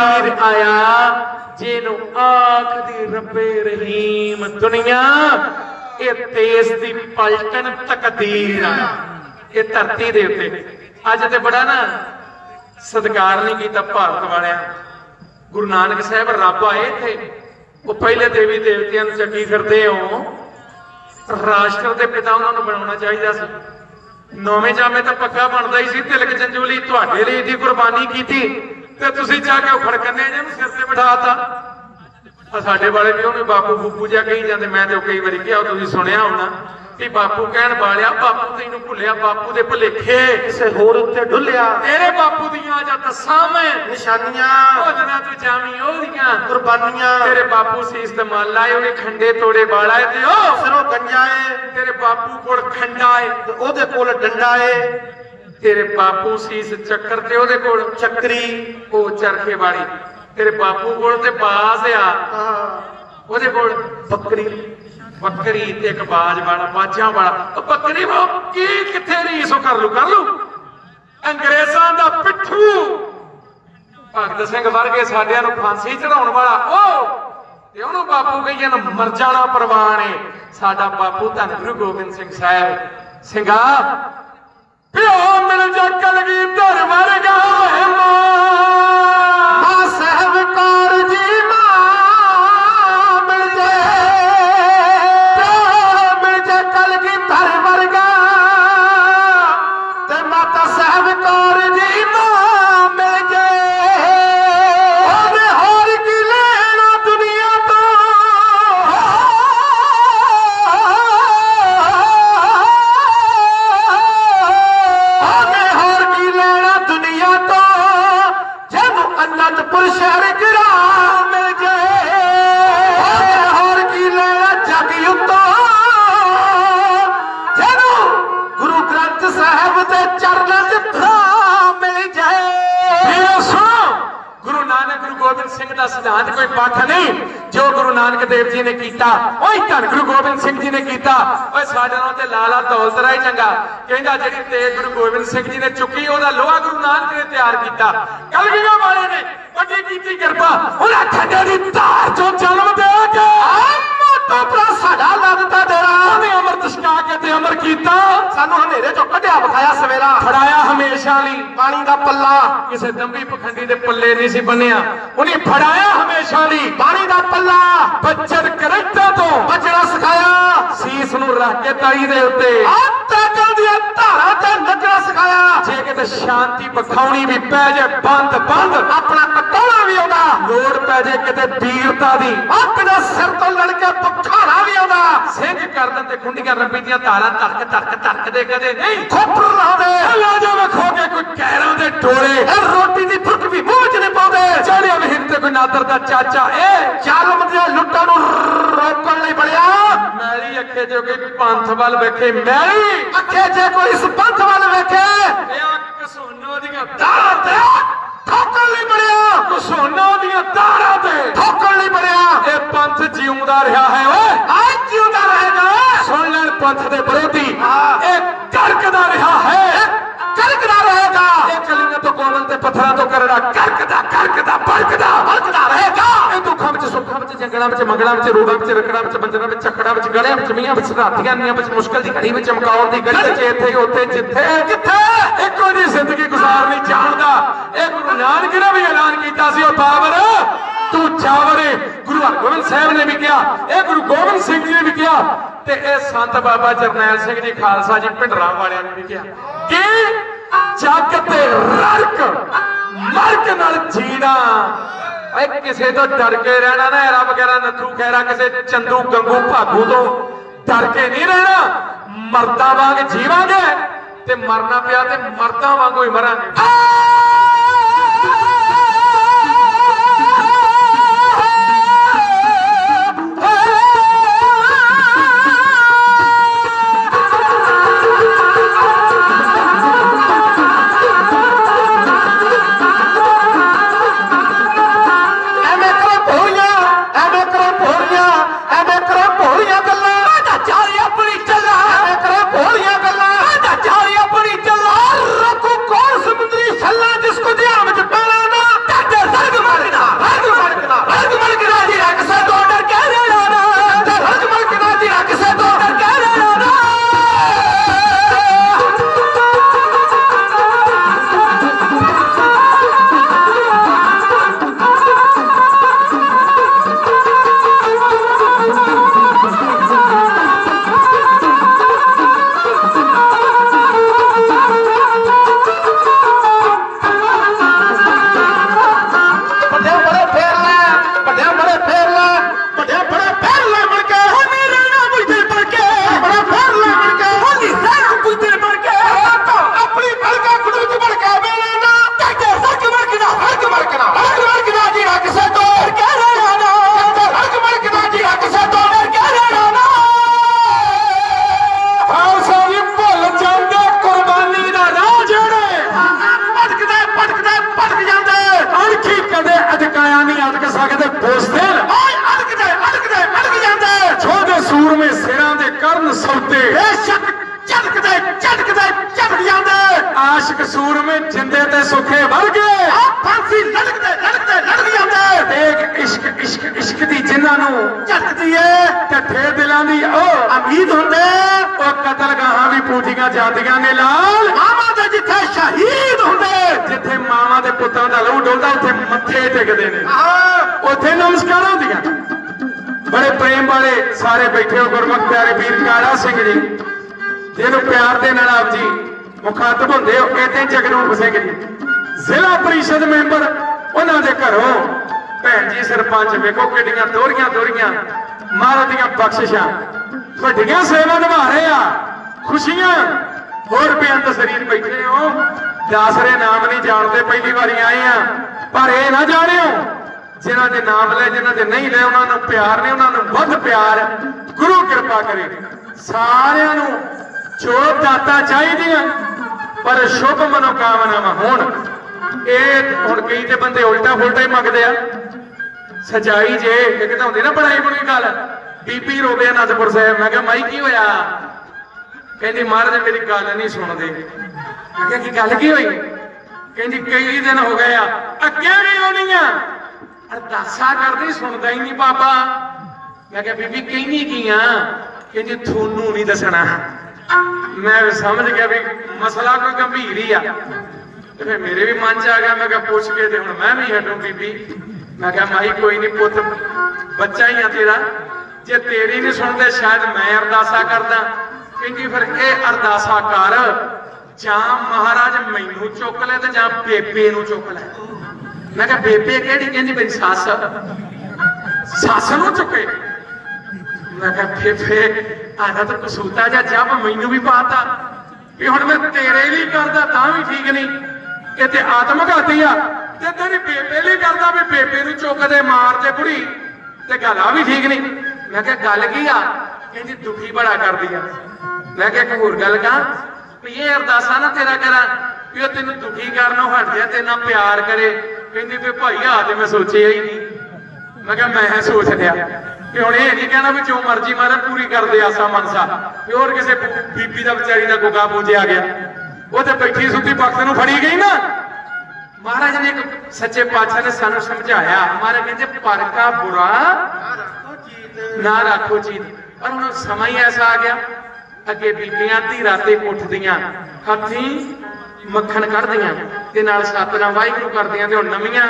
ਆਇਆ ਜਿਹਨੂੰ ਆਖਦੀ ਰੱਬੇ ਰਹੀਮ। ਦੁਨੀਆ ਇਹ ਤੇਜ਼ ਦੀ ਪਲਟਨ ਤਕਦੀਰ ਆ ਇਹ ਧਰਤੀ ਦੇ ਉੱਤੇ। ਅੱਜ ਤੇ ਬੜਾ ਨਾ ਸਤਿਕਾਰ ਨਹੀਂ ਕੀਤਾ ਭਾਰਤ ਵਾਲਿਆਂ। ਗੁਰੂ ਨਾਨਕ ਸਾਹਿਬ ਰੱਬ ਆਏ ਇੱਥੇ, ਉਹ ਪਹਿਲੇ ਦੇਵੀ ਦੇਵਤਿਆਂ ਨੂੰ ਚੱਕੀ ਫਿਰਦੇ ਹੋ। ਰਾਸ਼ਟਰ ਦੇ ਪਿਤਾ ਉਹਨਾਂ ਨੂੰ ਬਣਾਉਣਾ ਚਾਹੀਦਾ ਸੀ। ਨੌਵੇਂ ਜਾਮੇ ਤਾਂ ਪੱਕਾ ਬਣਦਾ ਹੀ ਸੀ। ਤਿਲਕ ਜੰਜੂਲੀ ਤੁਹਾਡੇ ਲਈ ਦੀ ਕੁਰਬਾਨੀ ਕੀਤੀ ਤੇ ਤੁਸੀਂ ਜਾ ਕੇ ਉਖੜ ਕੰਨੇ ਜਿਹਨੂੰ ਸਿਰ ਤੇ ਬਿਠਾਤਾ। ਸਾਡੇ ਵਾਲੇ ਵੀ ਉਹਨੂੰ ਬਾਪੂ ਬੂਬੂ ਜਿਹਾ ਕਹੀ ਜਾਂਦੇ। ਮੈਂ ਤੇ ਕਈ ਵਾਰੀ ਕਿਹਾ, ਤੁਸੀਂ ਸੁਣਿਆ ਹੋਣਾ ਕਿ ਬਾਪੂ ਕਹਿਣ ਵਾਲਿਆ, ਬਾਪੂ ਤੈਨੂੰ ਭੁੱਲਿਆ, ਬਾਪੂ ਦੇ ਭੁਲੇਖੇ ਕਿਸੇ ਹੋਰ ਉੱਤੇ ਡੁੱਲਿਆ। ਤੇਰੇ ਬਾਪੂ ਦੀਆਂ ਜਾਂ ਦੱਸਾਂ ਮੈਂ ਨਿਸ਼ਾਨੀਆਂ ਭੋਜਨਾ ਤੂੰ ਜਾਵੀਂ ਉਹਦੀਆਂ ਕੁਰਬਾਨੀਆਂ। ਤੇਰੇ ਬਾਪੂ ਸੀਸ ਤੇ ਮਾਲ ਲਾਏ, ਉਹਨੇ ਖੰਡੇ ਤੋੜੇ ਵਾਲਾ ਏ ਤੇ ਉਹ ਸਿਰੋਂ ਗੰਜਾ ਏ, ਤੇਰੇ ਬਾਪੂ ਕੋਲ ਖੰਡਾ ਏ ਤੇ ਉਹਦੇ ਕੋਲ ਡੰਡਾ ਏ। ਤੇਰੇ ਬਾਪੂ ਸੀਸ ਚੱਕਰ ਤੇ ਉਹਦੇ ਕੋਲ ਚੱਕਰੀ ਉਹ ਚਰਖੇ ਵਾਲੀ। ਤੇਰੇ ਬਾਪੂ ਕੋਲ ਤੇ ਬਾਜ਼ ਆ, ਉਹਦੇ ਕੋਲ ਬੱਕਰੀ ਬੱਕਰੀ ਤੇ ਇੱਕ ਬਾਜ ਵਾਲਾ, ਬਾਜਾਂ ਵਾਲਾ। ਉਹ ਬੱਕਰੀ ਉਹ ਕੀ ਕਿੱਥੇ ਰੀਸ ਉਹ ਕਰ ਲੂ ਅੰਗਰੇਜ਼ਾਂ ਦਾ ਪਿੱਠੂ ਭਗਤ ਸਿੰਘ ਵਰਗੇ ਸਾਡਿਆਂ ਨੂੰ ਫਾਂਸੀ ਚੜਾਉਣ ਵਾਲਾ ਉਹ, ਤੇ ਉਹਨੂੰ ਬਾਪੂ ਕਹੀਏ ਨਾ ਮਰ ਜਾਣਾ ਪ੍ਰਵਾਨ ਏ। ਸਾਡਾ ਬਾਪੂ ਧੰਨ ਗੁਰੂ ਗੋਬਿੰਦ ਸਿੰਘ ਸਾਹਿਬ ਸਿੰਘਾ ਪਿਓ ਮਿਲ ਜਾ ਕਲਗੀਧਰ ਵਰਗਾ ਮਾਂ ਸਾਹਿਬ ਕੌਰ ਜੀ ਮਾਂ ਮਿਲ ਜੇ, ਪਿਓ ਮਿਲ ਜੇ ਕਲਗੀਧਰ ਵਰਗਾ, ਤੇ ਮਾਤਾ ਸਾਹਿਬ ਕੌਰ ਜੀ ਮਾਂ ਮਿਲ ਜੇ। ਉਹਨੇ ਹੋਰ ਕੀ ਲੈਣਾ ਦੁਨੀਆ ਤੋਂ, ਉਹਨੇ ਹੋਰ ਕੀ ਲੈਣਾ ਦੁਨੀਆ ਤੋਂ, ਜਿਹਨੂੰ ਅਨੰਦਪੁਰ ਸ਼ਹਿਰ ਗਿਰਾ ਮਿਲ ਜੇ। ਉਹਨੇ ਹੋਰ ਕੀ ਲੈਣਾ ਜੱਗ ਉੱਤੋਂ, ਜਿਹਨੂੰ ਗੁਰੂ ਗ੍ਰੰਥ ਸਾਹਿਬ ਦੇ ਚਰਨਾਂ 'ਚ ਥਾਂ ਮਿਲ ਜਾਏ। ਗੁਰੂ ਨਾਨਕ ਗੁਰੂ ਗੋਬਿੰਦ ਸਿੰਘ ਦਾ ਸਿਧਾਂਤ ਕੋਈ ਪੱਖ ਨਹੀਂ। ਜੋ ਗੁਰੂ ਨਾਨਕ ਦੇਵ ਜੀ ਨੇ ਕੀਤਾ ਉਹੀ ਧੰਨ ਗੁਰੂ ਗੋਬਿੰਦ ਸਿੰਘ ਜੀ ਨੇ ਕੀਤਾ। ਓਏ ਸਾਡੇ ਨਾਲ ਤੇ ਲਾਲਾ ਦੌਲਤ ਰਾਏ ਚੰਗਾ ਕਹਿੰਦਾ, ਜਿਹੜੀ ਤੇਗ ਗੁਰੂ ਗੋਬਿੰਦ ਸਿੰਘ ਜੀ ਨੇ ਚੁੱਕੀ ਉਹਦਾ ਲੋਹਾ ਗੁਰੂ ਨਾਨਕ ਨੇ ਤਿਆਰ ਕੀਤਾ। ਕਲਗੀਆਂ ਵਾਲੇ ਨੇ ਵੱਡੀ ਕੀਤੀ ਕਿਰਪਾ, ਉਹਨਾਂ ਖੰਡੇ ਦੀ ਧਾਰ ਚੋਂ ਜਨਮ ਦੇ ਕੇ ਮੋਟਾ ਭਰਾ ਸਾਡਾ ਲੱਗਦਾ ਤੇਰਾ, ਉਹਨੇ ਅੰਮ੍ਰਿਤ ਛਕਾ ਕੇ ਤੇ ਅਮਰ ਕੀਤਾ। ਸਾਨੂੰ ਹਨੇਰੇ ਚੋਂ ਕੱਢਿਆ ਵਿਖਾਇਆ ਸਵੇਰਾ, ਫੜਾਇਆ ਹਮੇਸ਼ਾ ਲਈ ਪਾਣੀ ਦਾ ਪੱਲਾ ਕਿਸੇ ਦੰਬੀ ਪਖੰਡੀ ਦੇ ਪੱਲੇ ਨਹੀਂ ਸੀ ਬੰਨਿਆ, ਉਹਨੇ ਫੜਾਇਆ ਹਮੇਸ਼ਾ ਲਈ ਪਾਣੀ ਦਾ ਪੱਲਾ। ਬੱਚਰ ਕਰੈਕਟਾਂ ਤੋਂ ਬਚਣਾ ਸਿਖਾਇਆ, ਸੀਸ ਨੂੰ ਰੱਖ ਕੇ ਤਾਈ ਦੇ ਉੱਤੇ ਤਾਕਾਂ ਦੀਆਂ ਧਾਰਾਂ ਤੇ ਨੱਚਣਾ ਸਿਖਾਇਆ। ਜੇ ਕਿਤੇ ਸ਼ਾਂਤੀ ਬਖਾਉਣੀ ਵੀ ਪੈ ਜੇ ਬੰਦ ਆਪਣਾ ਕਟੋਣਾ ਵੀ ਆਉਂਦਾ, ਲੋੜ ਪੈ ਜੇ ਕਿਤੇ ਵੀਰਤਾ ਦੀ ਆਪਣੇ ਸਿਰ ਤੋਂ ਲੜ ਕੇ ਪਖਾਣਾ ਵੀ ਆਉਂਦਾ। ਸਿੰਘ ਕਰਦਨ ਤੇ ਖੁੰਡੀਆਂ ਰੱਬੀ ਦੀਆਂ ਧਾਰਾਂ ਧੜਕ ਦੇ ਕਦੇ ਨਹੀਂ ਖੋਪਰ ਲਾਉਂਦੇ ਲਾ ਜਾਵੇ ਖੋ ਕੇ ਕੋਈ ਕਹਿਰਾਂ ਦੇ ਟੋਲੇ। ਇਹ ਰੋਟੀ ਦੀ ਫੁਰਕ ਵੀ ਮੂੰਹ 'ਚ ਨਹੀਂ ਪਾਉਂਦੇ। ਚੜਿਆ ਵਹਿਰ ਤੇ ਕੋਈ ਨਾਦਰ ਦਾ ਚਾਚਾ ਇਹ ਜ਼ਾਲਮ ਦੀਆਂ ਲੁੱਟਾਂ ਨੂੰ ਰੋਕਣ ਲਈ ਬੜਿਆ ਮੈਲੀ ਅੱਖੇ ਜੋ ਕੋਈ ਪੰਥ ਵੱਲ ਵੇਖੇ, ਮੈਲੀ ਅੱਖੇ ਜੇ ਕੋਈ ਇਸ ਪੰਥ ਵੱਲ ਵੇਖੇ, ਇਹ ਕਸੋਨੋ ਦੀਆਂ ਤਾਰਾਂ ਤੇ ਠੋਕਣ ਲਈ ਬੜਿਆ, ਕਸੋਨੋ ਦੀਆਂ ਤਾਰਾਂ ਤੇ ਠੋਕਣ ਲਈ ਬੜਿਆ। ਇਹ ਪੰਥ ਜਿਉਂਦਾ ਰਿਹਾ ਹੈ ਓਏ, ਅੱਜ ਜਿਉਂਦਾ ਰਹੇਗਾ। ਸੁਣ ਲੈਣ ਪੰਥ ਦੇ ਵਿਰੋਧੀ, ਹਾਂ। ਇਹ ਕਰਕਦਾ ਰਿਹਾ ਹੈ, ਕਰਕਦਾ ਰਹੇਗਾ। ਇਹ ਕਲੀਆਂ ਤੋਂ ਕੋਮਲ ਤੇ ਪੱਥਰਾਂ ਤੋਂ ਕਰੜਾ ਕਰਕਦਾ ਭੜਕਦਾ ਰਹੇਗਾ। ਇਹ ਦੁੱਖਾਂ ਵਿੱਚ ਸੁੱਖਾਂ ਵਿੱਚ ਜੰਗਲਾਂ ਵਿੱਚ ਮੰਗਲਾਂ ਵਿੱਚ ਰੋੜਾਂ ਵਿੱਚ ਰਕੜਾਂ ਵਿੱਚ ਬੰਜਰਾਂ ਵਿੱਚ ਚੱਕੜਾਂ ਵਿੱਚ ਗੜਿਆਂ ਵਿੱਚ ਮੀਆਂ ਵਿੱਚ ਰਾਤੀਆਂ ਨੀਆਂ ਵਿੱਚ ਮੁਸ਼ਕਲ ਦੀ ਘੜੀ ਵਿੱਚ ਚਮਕਾਉਣ ਦੀ ਗੜੀ ਵਿੱਚ ਇੱਥੇ ਉੱਥੇ ਜਿੱਥੇ ਕਿੱਥੇ ਇੱਕੋ ਜਿਹੀ ਜ਼ਿੰਦਗੀ ਗੁਜ਼ਾਰਨੀ ਚਾਹੁੰਦਾ। ਇਹ ਗੁਰੂ ਨਾਨਕ ਨੇ ਵੀ ਐਲਾਨ ਕੀਤਾ ਸੀ, ਉਹ ਬਾਬਰ ਤੂੰ ਜਾਵਰ ਏ। ਗੁਰੂ ਹਰਗੋਬਿੰਦ ਸਾਹਿਬ ਨੇ ਵੀ ਕਿਹਾ, ਇਹ ਗੁਰੂ ਗੋਬਿੰਦ ਸਿੰਘ ਜੀ ਨੇ ਵੀ ਕਿਹਾ, ਤੇ ਇਹ ਸੰਤ ਬਾਬਾ ਜਰਨੈਲ ਸਿੰਘ ਜੀ ਖਾਲਸਾ ਜੀ ਭਿੰਡਰਾਂ ਵਾਲਿਆਂ ਨੇ ਵੀ ਕਿਹਾ ਕਿ जग ते रड़क मर्क नाल जीना। किसी तो डर के रहना ना, रब वगैरह नथू खैरा किसी चंदू गंगू भागू तो डर के नहीं रहना। मर्दा वांग जीवांगे ते मरना पिया ते मर्दा वांगू ही मरांगे। आशिक सूर में जिंदे ते सुखे भर गए, फांसी लड़कते लड़कते लड़क जाते। एक इश्क इश्क इश्क दी जिन्हां झटकदी है ते फिर दिलां दी उम्मीद हुंदे ओ कतल गाहां भी पूजियां जांदियां ने लाल। मामा दे जिथे शहीद हुंदे, जिथे मामा दे पुत्तां दा लहू डोलदा उत्थे मत्थे टेकदे ने, उत्थे नमस्कार होंदियां। बड़े प्रेम वाले सारे बैठे हो गुरमुख प्यारे वीर काला सिंह जी, जिन्हों प्यार दे नाल आप जी मुखातब होंदे हो। कहते जगरूप सिंह जी जिला परिषद मैंबर, उन्होंने घरों भैन जी सरपंच वेखो किड्डियां दोहरियां दोहरियां महाराज दियां बख्शिशां वड्डियां सेवा निभा रहे आ। खुशियां होर बेअंत शरीर बैठे हो, दासरे नाम नहीं जानते, पहली बारी आए हैं, पर यह ना जानियो जिन्हों के नाम ले जिन्हों के नहीं ले उन्होंने प्यार नहीं, उन्होंने वध प्यार गुरु कृपा करे। सारियां नूं जो दाता चाहिए पर शुभ मनोकामनावां होण। हुण कई ते बंदे उल्टा फुलटा ही मंगदे आ, सच्चाई जे एक तां हुंदी ना बनाई बुनी गल। बीबी रोवे अनंदपुर साहिब, मैं कहा माई की होया? कहंदी महाराज मेरी गल नहीं सुणदे। मैं कहा की गल की होई? कहंदी कई दिन हो गए अगे भी आउणी आ, अरदासा करदी सुणदा ही नहीं बाबा। मैं कहा बीबी कहनी की आ? कहंदी थोनू नहीं दसना। मैं समझ गया भी मसला कोई गंभीर ही आ, फिर मेरे भी मन च आ गया। मैं पूछ के ते हुण मैं भी हटूं बीबी। मैं कहा माई कोई नहीं पुत, बच्चा ही आ तेरा, जे तेरी नहीं सुनते शायद मैं अरदासा करदा। कहंदी फिर ये अरदासा कर, जां महाराज मैनू चुक ले ते जां बेबे नूं चुक ले। मैं कहा बेबे केड़ी? कहंदी मेरी सस, सस नूं चुके। मैं कहा बेबे आधा तो कसूता जा जब मैनू भी पाता भी हुण मैं तेरे लिए करदा तां भी ठीक नहीं, ये ते आत्मघाती आ। ते तेरी बेबे लिए करदा भी बेबे नूं चुक दे मार दे बुढ़ी, ते गल आ भी ठीक नहीं। मैं कहा गल की आ? कहंदी दुखी बड़ा कर दिया। मैं कहा एक होर गल कहां भी ये अरदासा ना तेरा करा भी वो तेनों दुखी करनों हट जाए ते ना प्यार करे। कहंदी भी भाई आ ते मैं सोचिया ही नहीं। मैं कहा मैं सोच लिया कि हुण ये नहीं कहना भी जो मर्जी मारे पूरी कर दे आसा मनसा। और किसी बीबी का बेचारी का गुगा पूजिया गया, वो तो बैठी सुती वक्त नूं फड़ी गई ना। महाराज ने एक सच्चे पातशाह ने सानू समझाया, महाराज कहते पर का बुरा ना रखो चीज। पर हुण समा ही ऐसा आ गया, अगे बीबियां धीरा ते उठदियां हथी मक्खन कढ़दियां ते नाल सतनाम वाहिगुरू करदियां, ते हुण नवीआं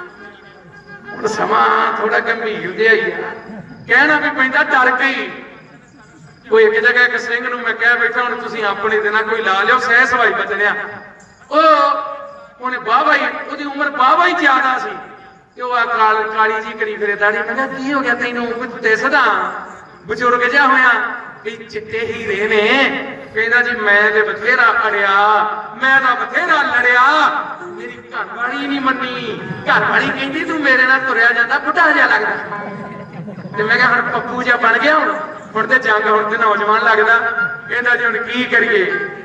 हुण समा थोड़ा गंभीर जिहा ही है, कहना भी पैंदा डर गई। कोई एक जगह एक सिंह नूं मैं कह बैठा हुण तुसीं अपने दिना कोई ला लिओ, सह सवाई बचनिया ਉਹਨੇ ਬਾਵਾ ਹੀ, ਉਹਦੀ ਉਮਰ ਬਾਵਾ ਹੀ ਜ਼ਿਆਦਾ ਸੀ ਤੇ ਉਹ ਕਾਲੀ ਜੀ ਕਰੀ ਫਿਰੇ ਦਾੜੀ। ਮੈਂ ਕਿਹਾ ਕੀ ਹੋ ਗਿਆ ਤੈਨੂੰ, ਕੁਝ ਦਿਸਦਾ ਬਜ਼ੁਰਗ ਜਿਹਾ ਹੋਇਆ ਵੀ ਚਿੱਟੇ ਹੀਰੇ ਨੇ। ਕਹਿੰਦਾ ਜੀ ਮੈਂ ਤੇ ਬਥੇਰਾ ਅੜਿਆ, ਮੈਂ ਤਾਂ ਬਥੇਰਾ ਲੜਿਆ, ਮੇਰੀ ਘਰ ਵਾਲੀ ਨਹੀਂ ਮੰਨੀ। ਘਰ ਵਾਲੀ ਕਹਿੰਦੀ ਤੂੰ ਮੇਰੇ ਨਾਲ ਤੁਰਿਆ ਜਾਂਦਾ ਬੁੱਢਾ ਜਿਹਾ ਲੱਗਦਾ। ਤੇ ਮੈਂ ਕਿਹਾ ਹੁਣ ਪੱਪੂ ਜਿਹਾ ਬਣ ਗਿਆ, ਹੁਣ ਤੇ ਜੰਗ, ਹੁਣ ਤੇ ਨੌਜਵਾਨ ਲੱਗਦਾ। ਕਹਿੰਦਾ ਜੀ ਹੁਣ ਕੀ ਕਰੀਏ।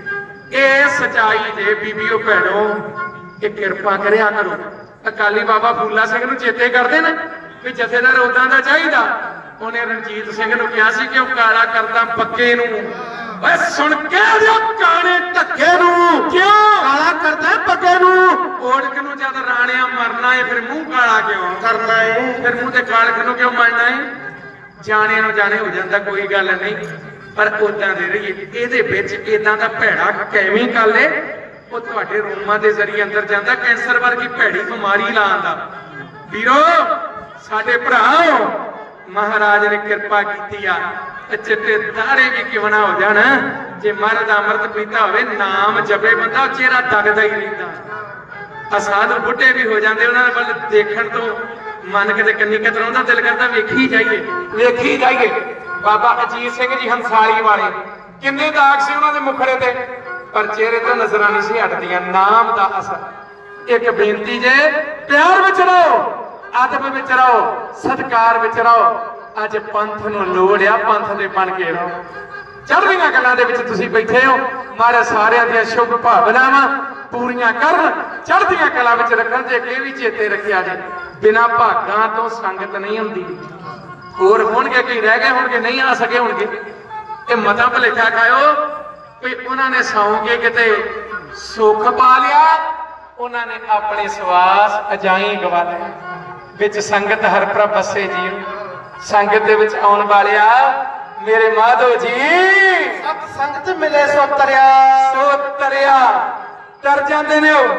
ਇਹ ਸਚਾਈ ਦੇ ਬੀਬੀਓ ਭੈਣੋ, ਇਹ ਕਿਰਪਾ ਕਰਿਆ ਕਰੋ। ਅਕਾਲੀ ਬਾਬਾ ਫੂਲਾ ਸਿੰਘ ਨੂੰ ਚੇਤੇ ਕਰਦੇ ਨੇ ਵੀ ਜਥੇਦਾਰ ਉਦਾਂ ਦਾ ਚਾਹੀਦਾ। ਉਹਨੇ ਰਣਜੀਤ ਸਿੰਘ ਨੂੰ ਕਿਹਾ ਸੀ ਕਿ ਉਹ ਕਾਲਾ ਕਰਦਾ ਪੱਕੇ ਨੂੰ। ਓਏ ਸੁਣ ਕੇ ਜੋ ਕਾਣੇ ਢੱਕੇ ਨੂੰ, ਕਿਉਂ ਕਾਲਾ ਕਰਦਾ ਪੱਕੇ ਨੂੰ। ਓੜਕ ਨੂੰ ਜਦ ਰਾਣਿਆ ਮਰਨਾ ਏ ਫਿਰ ਮੂੰਹ ਕਾਲਾ ਕਿਉਂ ਕਰਨਾ ਏ, ਫਿਰ ਮੂੰਹ ਤੇ ਕਾਲਖ ਨੂੰ ਕਿਉਂ ਮਰਨਾ ਏ। ਜਾਣੇ ਨੂੰ ਜਾਣੇ ਹੋ ਜਾਂਦਾ, ਕੋਈ ਗੱਲ ਨਹੀਂ, ਪਰ ਉਦਾਂ ਦੇ ਰਹੀਏ। ਇਹਦੇ ਵਿੱਚ ਇਦਾਂ ਦਾ ਭੈੜਾ ਕੈਮੀਕਲ ਏ, ਉਹ ਤੁਹਾਡੇ ਰੋਮਾਂ ਦੇ ਜ਼ਰੀਏ ਅੰਦਰ ਜਾਂਦਾ, ਕੈਂਸਰ ਵਰਗੀ ਭੈੜੀ ਬਿਮਾਰੀ ਲਾਉਂਦਾ। ਵੀਰੋ ਸਾਡੇ ਭਰਾਓ, ਮਹਾਰਾਜ ਨੇ ਕਿਰਪਾ ਕੀਤੀ ਆ, ਚਿੱਟੇ ਦਾੜੇ ਵੀ ਕਿਉਂ ਨਾ ਹੋ ਜਾਣ। ਜੇ ਮਰਦ ਅੰਮ੍ਰਿਤ ਪੀਤਾ ਹੋਵੇ, ਨਾਮ ਜਪੇ ਬੰਦਾ, ਚਿਹਰਾ ਦਗਦਾ ਹੀ ਰਹਿੰਦਾ। ਅਸਾਧੂ ਬੁੱਢੇ ਵੀ ਹੋ ਜਾਂਦੇ, ਉਹਨਾਂ ਵੱਲ ਦੇਖਣ ਤੋਂ ਮਨ ਕਿਤੇ ਕੰਨੀ ਕਤਰਾਉਂਦਾ, ਦਿਲ ਕਰਦਾ ਵੇਖੀ ਜਾਈਏ, ਵੇਖੀ ਜਾਈਏ। ਬਾਬਾ ਅਜੀਤ ਸਿੰਘ ਜੀ ਹੰਸਾਲੀ ਵਾਲੇ, ਕਿੰਨੇ ਦਾਗ ਸੀ ਉਹਨਾਂ ਦੇ ਮੁਖੜੇ ਤੇ, ਪਰ ਚਿਹਰੇ ਤੋਂ ਨਜ਼ਰਾਂ ਨਹੀਂ ਸੀ ਹਟਦੀਆਂ। ਨਾਮ ਦਾ ਅਸਰ। ਇੱਕ ਬੇਨਤੀ ਜੇ, ਪਿਆਰ ਵਿੱਚ ਰਹੋ, ਅਦਬ ਵਿੱਚ ਰਹੋ, ਸਤਿਕਾਰ ਵਿੱਚ ਰਹੋ। ਅੱਜ ਪੰਥ ਨੂੰ ਲੋੜ ਆ, ਪੰਥ ਦੇ ਬਣ ਕੇ ਰਹੋ। ਚੜ੍ਹਦੀਆਂ ਕਲਾਂ ਦੇ ਵਿੱਚ ਤੁਸੀਂ ਬੈਠੇ ਹੋ, ਮਾਰੇ ਸਾਰਿਆਂ ਦੀਆਂ ਸ਼ੁਭ ਭਾਵਨਾਵਾਂ ਪੂਰੀਆਂ ਕਰਨ, ਚੜ੍ਹਦੀਆਂ ਕਲਾਂ ਵਿੱਚ ਰੱਖਣ। ਜੇ ਇਹ ਵੀ ਚੇਤੇ ਰੱਖਿਆ ਜੇ, ਬਿਨਾਂ ਭਾਗਾਂ ਤੋਂ ਸੰਗਤ ਨਹੀਂ ਹੁੰਦੀ। ਹੋਰ ਹੋਣਗੇ, ਕਈ ਰਹਿ ਗਏ ਹੋਣਗੇ, ਨਹੀਂ ਆ ਸਕੇ ਹੋਣਗੇ। ਇਹ ਮਤਾ ਭੁਲੇਖਾ ਖਾਇਓ ਵੀ ਉਹਨਾਂ ਨੇ ਸੌਂ ਕੇ ਕਿਤੇ ਸੁੱਖ ਪਾ ਲਿਆ, ਉਹਨਾਂ ਨੇ ਆਪਣੇ ਸਵਾਸ ਅਜਾਈ ਗਵਾ ਲਏ। ਵਿੱਚ ਸੰਗਤ ਹਰ ਪ੍ਰਭ ਬਸੇ ਜੀ। ਸੰਗਤ ਦੇ ਵਿੱਚ ਆਉਣ ਵਾਲਿਆ ਮੇਰੇ ਮਾਧੋ ਜੀ, ਸਤ ਸੰਗਤ ਮਿਲੇ ਸੋ ਤਰਿਆ, ਸੋ ਤਰਿਆ। ਤਰ ਜਾਂਦੇ ਨੇ, ਉਹ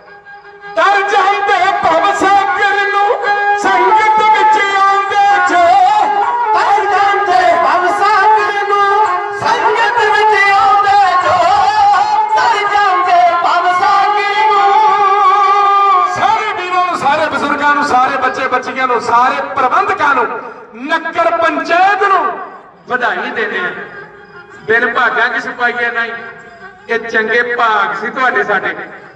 ਤਰ ਜਾਂਦੇ ਭਵ ਸਾਗਰ ਨੂੰ, ਸੰਗਤ ਵਿੱਚ ਆਉਂਦੇ ਜੋ। ਤਰ ਜਾਂਦੇ ਭਵ ਸਾਗਰ ਨੂੰ, ਸੰਗਤ ਵਿੱਚ ਆਉਂਦੇ ਜੋ। ਤਰ ਜਾਂਦੇ ਭਵ ਸਾਗਰ ਨੂੰ। ਸਾਰੇ ਵੀਰਾਂ ਨੂੰ, ਸਾਰੇ ਬਜ਼ੁਰਗਾਂ ਨੂੰ, ਸਾਰੇ ਬੱਚੇ ਬੱਚੀਆਂ ਨੂੰ, ਸਾਰੇ ਪ੍ਰਬੰਧਕਾਂ ਨੂੰ, ਨਗਰ ਪੰਚਾਇਤ ਨੂੰ ਵਧਾਈ ਦਿੰਦੇ ਆ। ਬਿਨ ਭਾਗਾਂ ਕਿਸ ਪਾਈਏ ਨਹੀਂ। ਇਹ ਚੰਗੇ ਭਾਗ ਸੀ ਤੁਹਾਡੇ, ਸਾਡੇ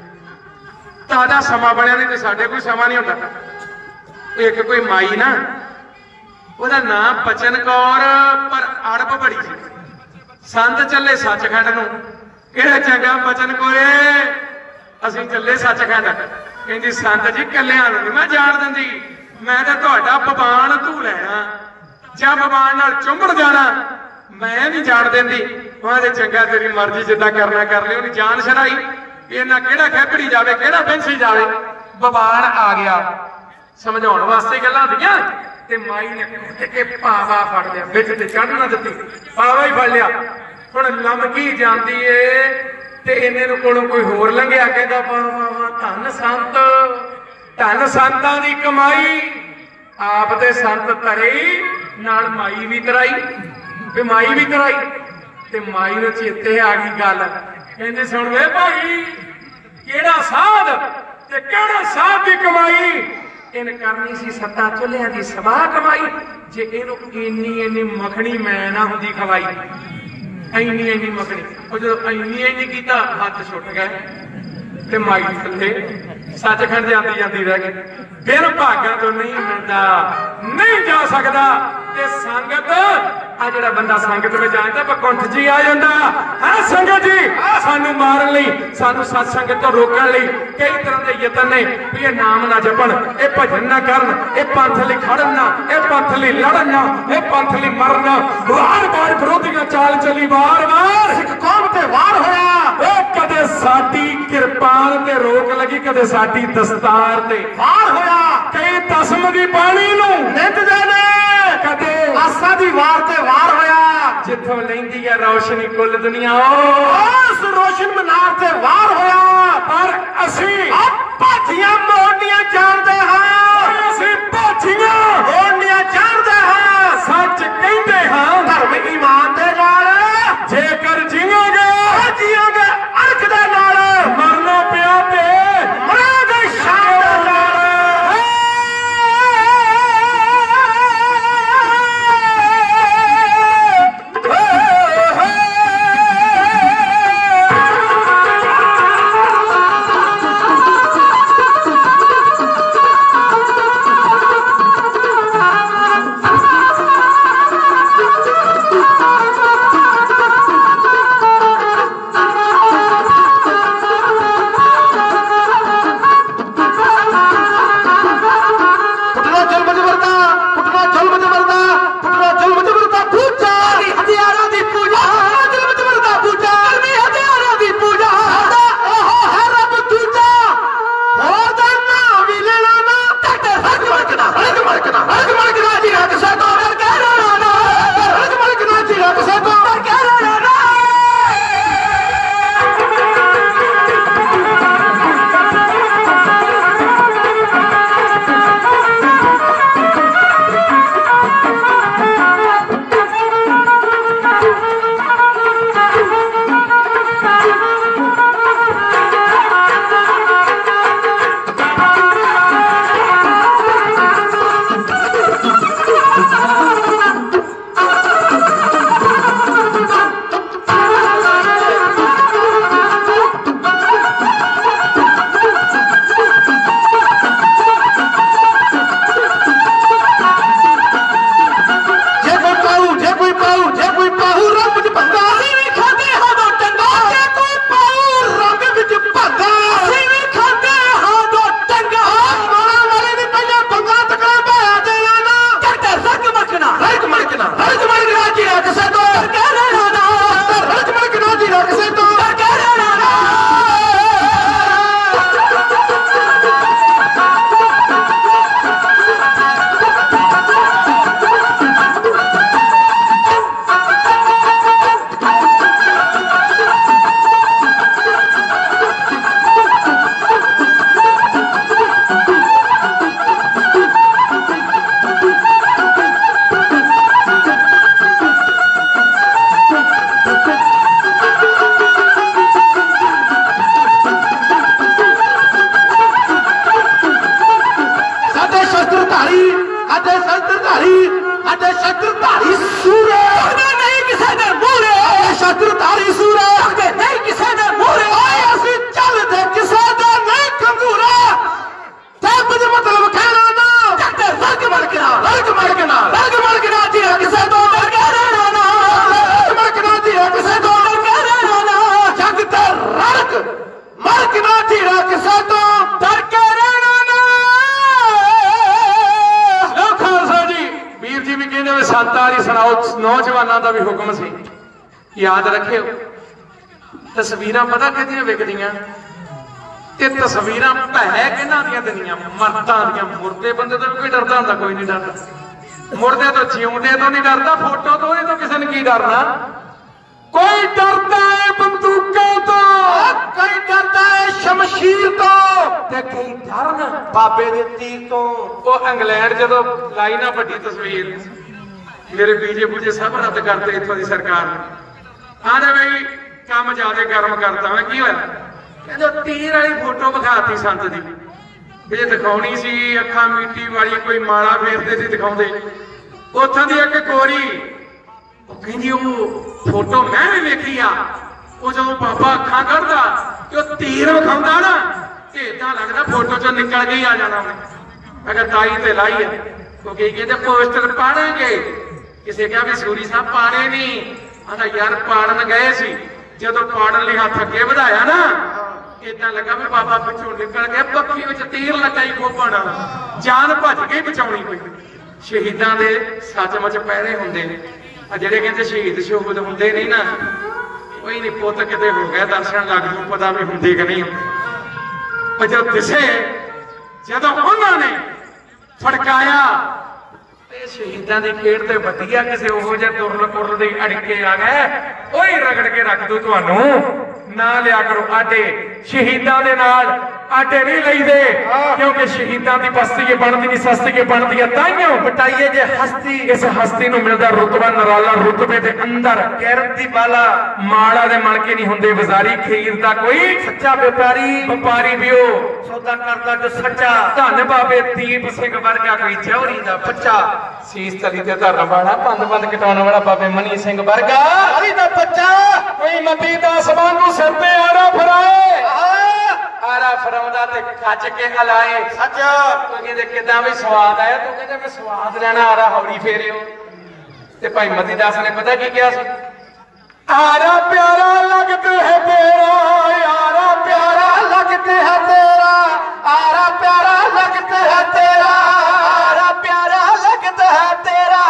ਤਾਜ਼ਾ ਸਮਾਂ ਬਣਿਆ, ਨਹੀਂ ਤੇ ਸਾਡੇ ਕੋਈ ਸਮਾਂ ਨਹੀਂ ਹੁੰਦਾ। ਇੱਕ ਕੋਈ ਮਾਈ ਨਾ, ਉਹਦਾ ਨਾਮ ਬਚਨ ਕੌਰ, ਪਰ ਅੜਬ ਬੜੀ ਸੀ। ਸੰਤ ਚੱਲੇ ਸੱਚਖੰਡ ਨੂੰ, ਕਿਹੜਾ ਚੰਗਾ ਬਚਨ ਕੋਰੇ, ਅਸੀਂ ਚੱਲੇ ਸੱਚਖੰਡ। ਕਹਿੰਦੀ ਸੰਤ ਜੀ ਕੱਲਿਆਂ ਨੂੰ ਨਹੀਂ ਮੈਂ ਜਾਣ ਦਿੰਦੀ, ਮੈਂ ਤਾਂ ਤੁਹਾਡਾ ਬਬਾਨ ਧੂ ਲੈਣਾ ਜਾਂ ਬਬਾਨ ਨਾਲ ਚੁੰਬੜ ਜਾਣਾ, ਮੈਂ ਨਹੀਂ ਜਾਣ ਦਿੰਦੀ। ਉਹਦੇ ਚੰਗਾ ਤੇਰੀ ਮਰਜ਼ੀ, ਜਿੱਦਾਂ ਕਰਨਾ ਕਰ ਲਿਓ। ਨਹੀਂ ਜਾਨ ਛੜਾਈ, ਇਹਨਾਂ ਕਿਹੜਾ ਖੈਪੜੀ ਜਾਵੇ, ਕਿਹੜਾ ਬੈਂਸੀ ਜਾਵੇ। ਬਬਾਨ ਆ ਗਿਆ, ਸਮਝਾਉਣ ਵਾਸਤੇ ਗੱਲਾਂ ਹੁੰਦੀਆਂ। ਤੇ ਮਾਈ ਨੇ ਕੁੱਟ ਕੇ ਪਾਵਾ ਫੜ ਲਿਆ, ਵਿੱਚ ਤੇ ਚੜ੍ਹ ਨਾ ਦਿੱਤੀ, ਪਾਵਾ ਹੀ ਫੜ ਲਿਆ। ਹੁਣ ਲਮਕੀ ਜਾਂਦੀ ਏ ਤੇ ਇਹਨੇ ਨੂੰ ਕੋਲੋਂ ਕੋਈ ਹੋਰ ਲੰਘਿਆ, ਕਹਿੰਦਾ ਵਾਹ ਧੰਨ ਸੰਤ, ਧੰਨ ਸੰਤਾਂ ਦੀ ਕਮਾਈ। ਆਪ ਤੇ ਸੰਤ ਤਰੇ, ਨਾਲ ਮਾਈ ਵੀ ਤਰਾਈ, ਤੇ ਮਾਈ ਵੀ ਤਰਾਈ। ਤੇ ਮਾਈ ਨੂੰ ਚੇਤੇ ਆ ਗਈ ਗੱਲ, ਕਹਿੰਦੇ ਸੁਣ ਵੇ ਭਾਈ, ਕਿਹੜਾ ਸਾਧ ਤੇ ਕਿਹੜਾ ਸਾਧ ਦੀ ਕਮਾਈ। ਇਹਨੇ ਕਰਨੀ ਸੀ ਸੱਤਾ ਚੁੱਲ੍ਹਿਆਂ ਦੀ ਸਭਾ ਕਮਾਈ। ਜੇ ਇਹਨੂੰ ਇੰਨੀ ਮੱਖਣੀ ਮੈਂ ਨਾ ਹੁੰਦੀ ਖਵਾਈ, ਇੰਨੀ ਮੱਖਣੀ। ਉਹ ਜਦੋਂ ਇੰਨੀ ਕੀਤਾ, ਹੱਥ ਛੁੱਟ ਗਏ ਤੇ ਮਾਈ ਥੱਲੇ ਸੱਚਖੰਡ ਜਾਂਦੀ ਰਹਿ ਗਈ। ਬਿਨ ਭਾਗਾਂ ਤੋਂ ਨਹੀਂ ਮਿਲਦਾ, ਨਹੀਂ ਜਾ ਸਕਦਾ। ਤੇ ਸੰਗਤ, ਆ ਜਿਹੜਾ ਬੰਦਾ ਸੰਗਤ ਵਿੱਚ ਜਾਂਦਾ, ਬਕੁੰਠ ਜੀ ਆ ਜਾਂਦਾ। ਹਾਂ ਸੰਗਤ ਜੀ, ਸਾਨੂੰ ਮਾਰਨ ਲਈ, ਸਾਨੂੰ ਸਤ ਸੰਗਤ ਤੋਂ ਰੋਕਣ ਲਈ ਕਈ ਤਰ੍ਹਾਂ ਦੇ ਯਤਨ ਨੇ ਵੀ ਇਹ ਨਾਮ ਨਾ ਜਪਣ, ਇਹ ਭਜਨ ਨਾ ਕਰਨ, ਇਹ ਪੰਥ ਲਈ ਖੜਨ ਨਾ, ਇਹ ਪੰਥ ਲਈ ਲੜਨ ਨਾ, ਇਹ ਪੰਥ ਲਈ ਮਰਨ ਨਾ। ਵਾਰ-ਵਾਰ ਵਿਰੋਧੀਆਂ ਚਾਲ ਚੱਲੀ, ਵਾਰ-ਵਾਰ ਸਿੱਖ ਕੌਮ ਤੇ ਵਾਰ ਹੋਇਆ। ਇਹ ਕਦੇ ਸਾਡੀ ਕਿਰਪਾਨ ਤੇ ਰੋਕ ਲੱਗੀ, ਕਦੇ ਸਾਡੀ ਦਸਤਾਰ ਤੇ ਵਾਰ ਹੋਇਆ। ਕਈ ਤਸਮ ਦੀ ਬਾਣੀ ਨੂੰ ਨਿੰਦਦੇ ਨੇ, ਕਦੇ ਆਸਾ ਦੀ ਵਾਰ ਤੇ ਵਾਰ ਹੋਇਆ। ਜਿੱਥੋਂ ਲੈਂਦੀ ਆ ਰੌਸ਼ਨੀ ਕੁੱਲ ਦੁਨੀਆ, ਉਸ ਰੋਸ਼ਨ ਮਨਾਰ ਤੇ ਵਾਰ ਹੋਇਆ। ਪਰ ਅਸੀਂ ਭਾਜੀਆਂ ਮੋੜਨੀਆਂ ਜਾਣਦੇ ਹਾਂ, ਅਸੀਂ ਭਾਜੀਆਂ ਮੋੜਨੀਆਂ ਜਾਣਦੇ ਹਾਂ। ਸੱਚ ਕਹਿੰਦੇ ਹਾਂ, ਧਰਮ ਈਮਾਨ ਦੇ ਨਾਲ ਜੇਕਰ ਜੀਵਾਂਗੇ ਜੀਵਾਂਗੇ ਅਰਖ ਦੇ ਨਾਲ। ਮਰਨਾ अते शस्त्रधारी सूरे नहीं किसी ने मूरे शस्त्रधारी सूरे नहीं किसी ने मूरे असि चलते किसी का नहीं कंगूरा मुझे मतलब कहना ना रग मर के ना दिया किसे तो डर के रहना ना मर के ना दिया किसे तो डर के रहना ना जग ते रग मर के ना दिया किसे तो डर के रहना ना। लो खालसा जी वीर जी भी कहते हुए संतारी सुनाओ नौजवानों का भी हुक्म सी याद रखियो तस्वीरां पता किहदियां विकदियां ते तस्वीरां भै किन्हां दियां दिनियां मर्दां दियां मुर्दे बंदे तो कोई डरदा हुंदा कोई नहीं डरदा मुर्दे तो जिउंदे तो नहीं डरदा फोटो तो ये तो किसी ने की डरना कोई डरदा है बंदूकों तो कोई डरदा है शमशीर तो ते कई डरन बाबे दे तीर तो। वो इंग्लैंड जदों लाई ना वड्डी तस्वीर मेरे बीजे बूजे सब रद्द करते इत्थों की सरकार आने भाई काम ज्यादा गर्म करता मैं की होया कहते तीर वाली फोटो विखाती संत दी जे दिखाउणी सी अखां मीटी वाली कोई माला फेरते सी दिखाउंदे उत्थों दी एक गोरी कहंदी वो फोटो मैं भी वेखी आ वो जो बाबा अखां कढदा ते वो तीर विखाउंदा ना ते इदां लगदा फोटो चों निकल के ही आ जाना उन्हें अगर ताई ते लाई है तो कहते पोस्टर पाड़ेंगे किसी क्या भी सूरी साहब पाड़े नहीं आंदा यार पाड़न गए सी जदों पाड़न लई हत्थ अगे वधाया ना इदा लगा भी बाबा पिछों निकल गया पक्की में तीर लगाई खोपण जान भज के बचाउणी कोई शहीदां दे सचमुच पैणे हुंदे ने ਜਿਹੜੇ ਕਹਿੰਦੇ शहीद शहूद ਹੁੰਦੇ नहीं ना कोई नहीं पुत किते हो गया दर्शन लग जू पता भी ਹੁੰਦੇ कि नहीं पर जब दिसे जदों उन्होंने फड़काया शहीदां दी खेड़ ते वधिया किसी ओहो जिहे तुरल पुरल दे अड़के आ गए ओही रगड़ के रख दू तुहानू ना लिया करो आटे शहीदां दे नाल आटे नहीं लईदे क्योंकि शहीदां दी बस्ती के बनदी नहीं सस्ती के बनदी है ताइयों बटाइए जे हस्ती इस हस्ती नू मिलदा रुतबा नराला रुतबे दे अंदर गैरत दी बाला माड़ा दे मण के नहीं हुंदे वजारी खीर दा कोई सच्चा व्यापारी भी हो सौदा करदा जो सच्चा धन बाबे दीप सिंह वर्गा कोई चौरी दा बच्चा सीस तली ते धरन वाला बंद कटाउण वाला बाबे मनी सिंह वर्गा हरी दा बच्चा कोई मती दा समान नू सिर ते आरा फराए आरा फराउंदा ते खच के हलाए सच तू कहंदे किदां भी स्वाद आया तू कहंदे मैं स्वाद लेना आरा हौली फेरियो ते भाई मती दास ने पता की किया सी आरा प्यारा लगते है तेरा आरा प्यारा लगते है तेरा आरा प्यारा लगते है तेरा आरा प्यारा लगता है तेरा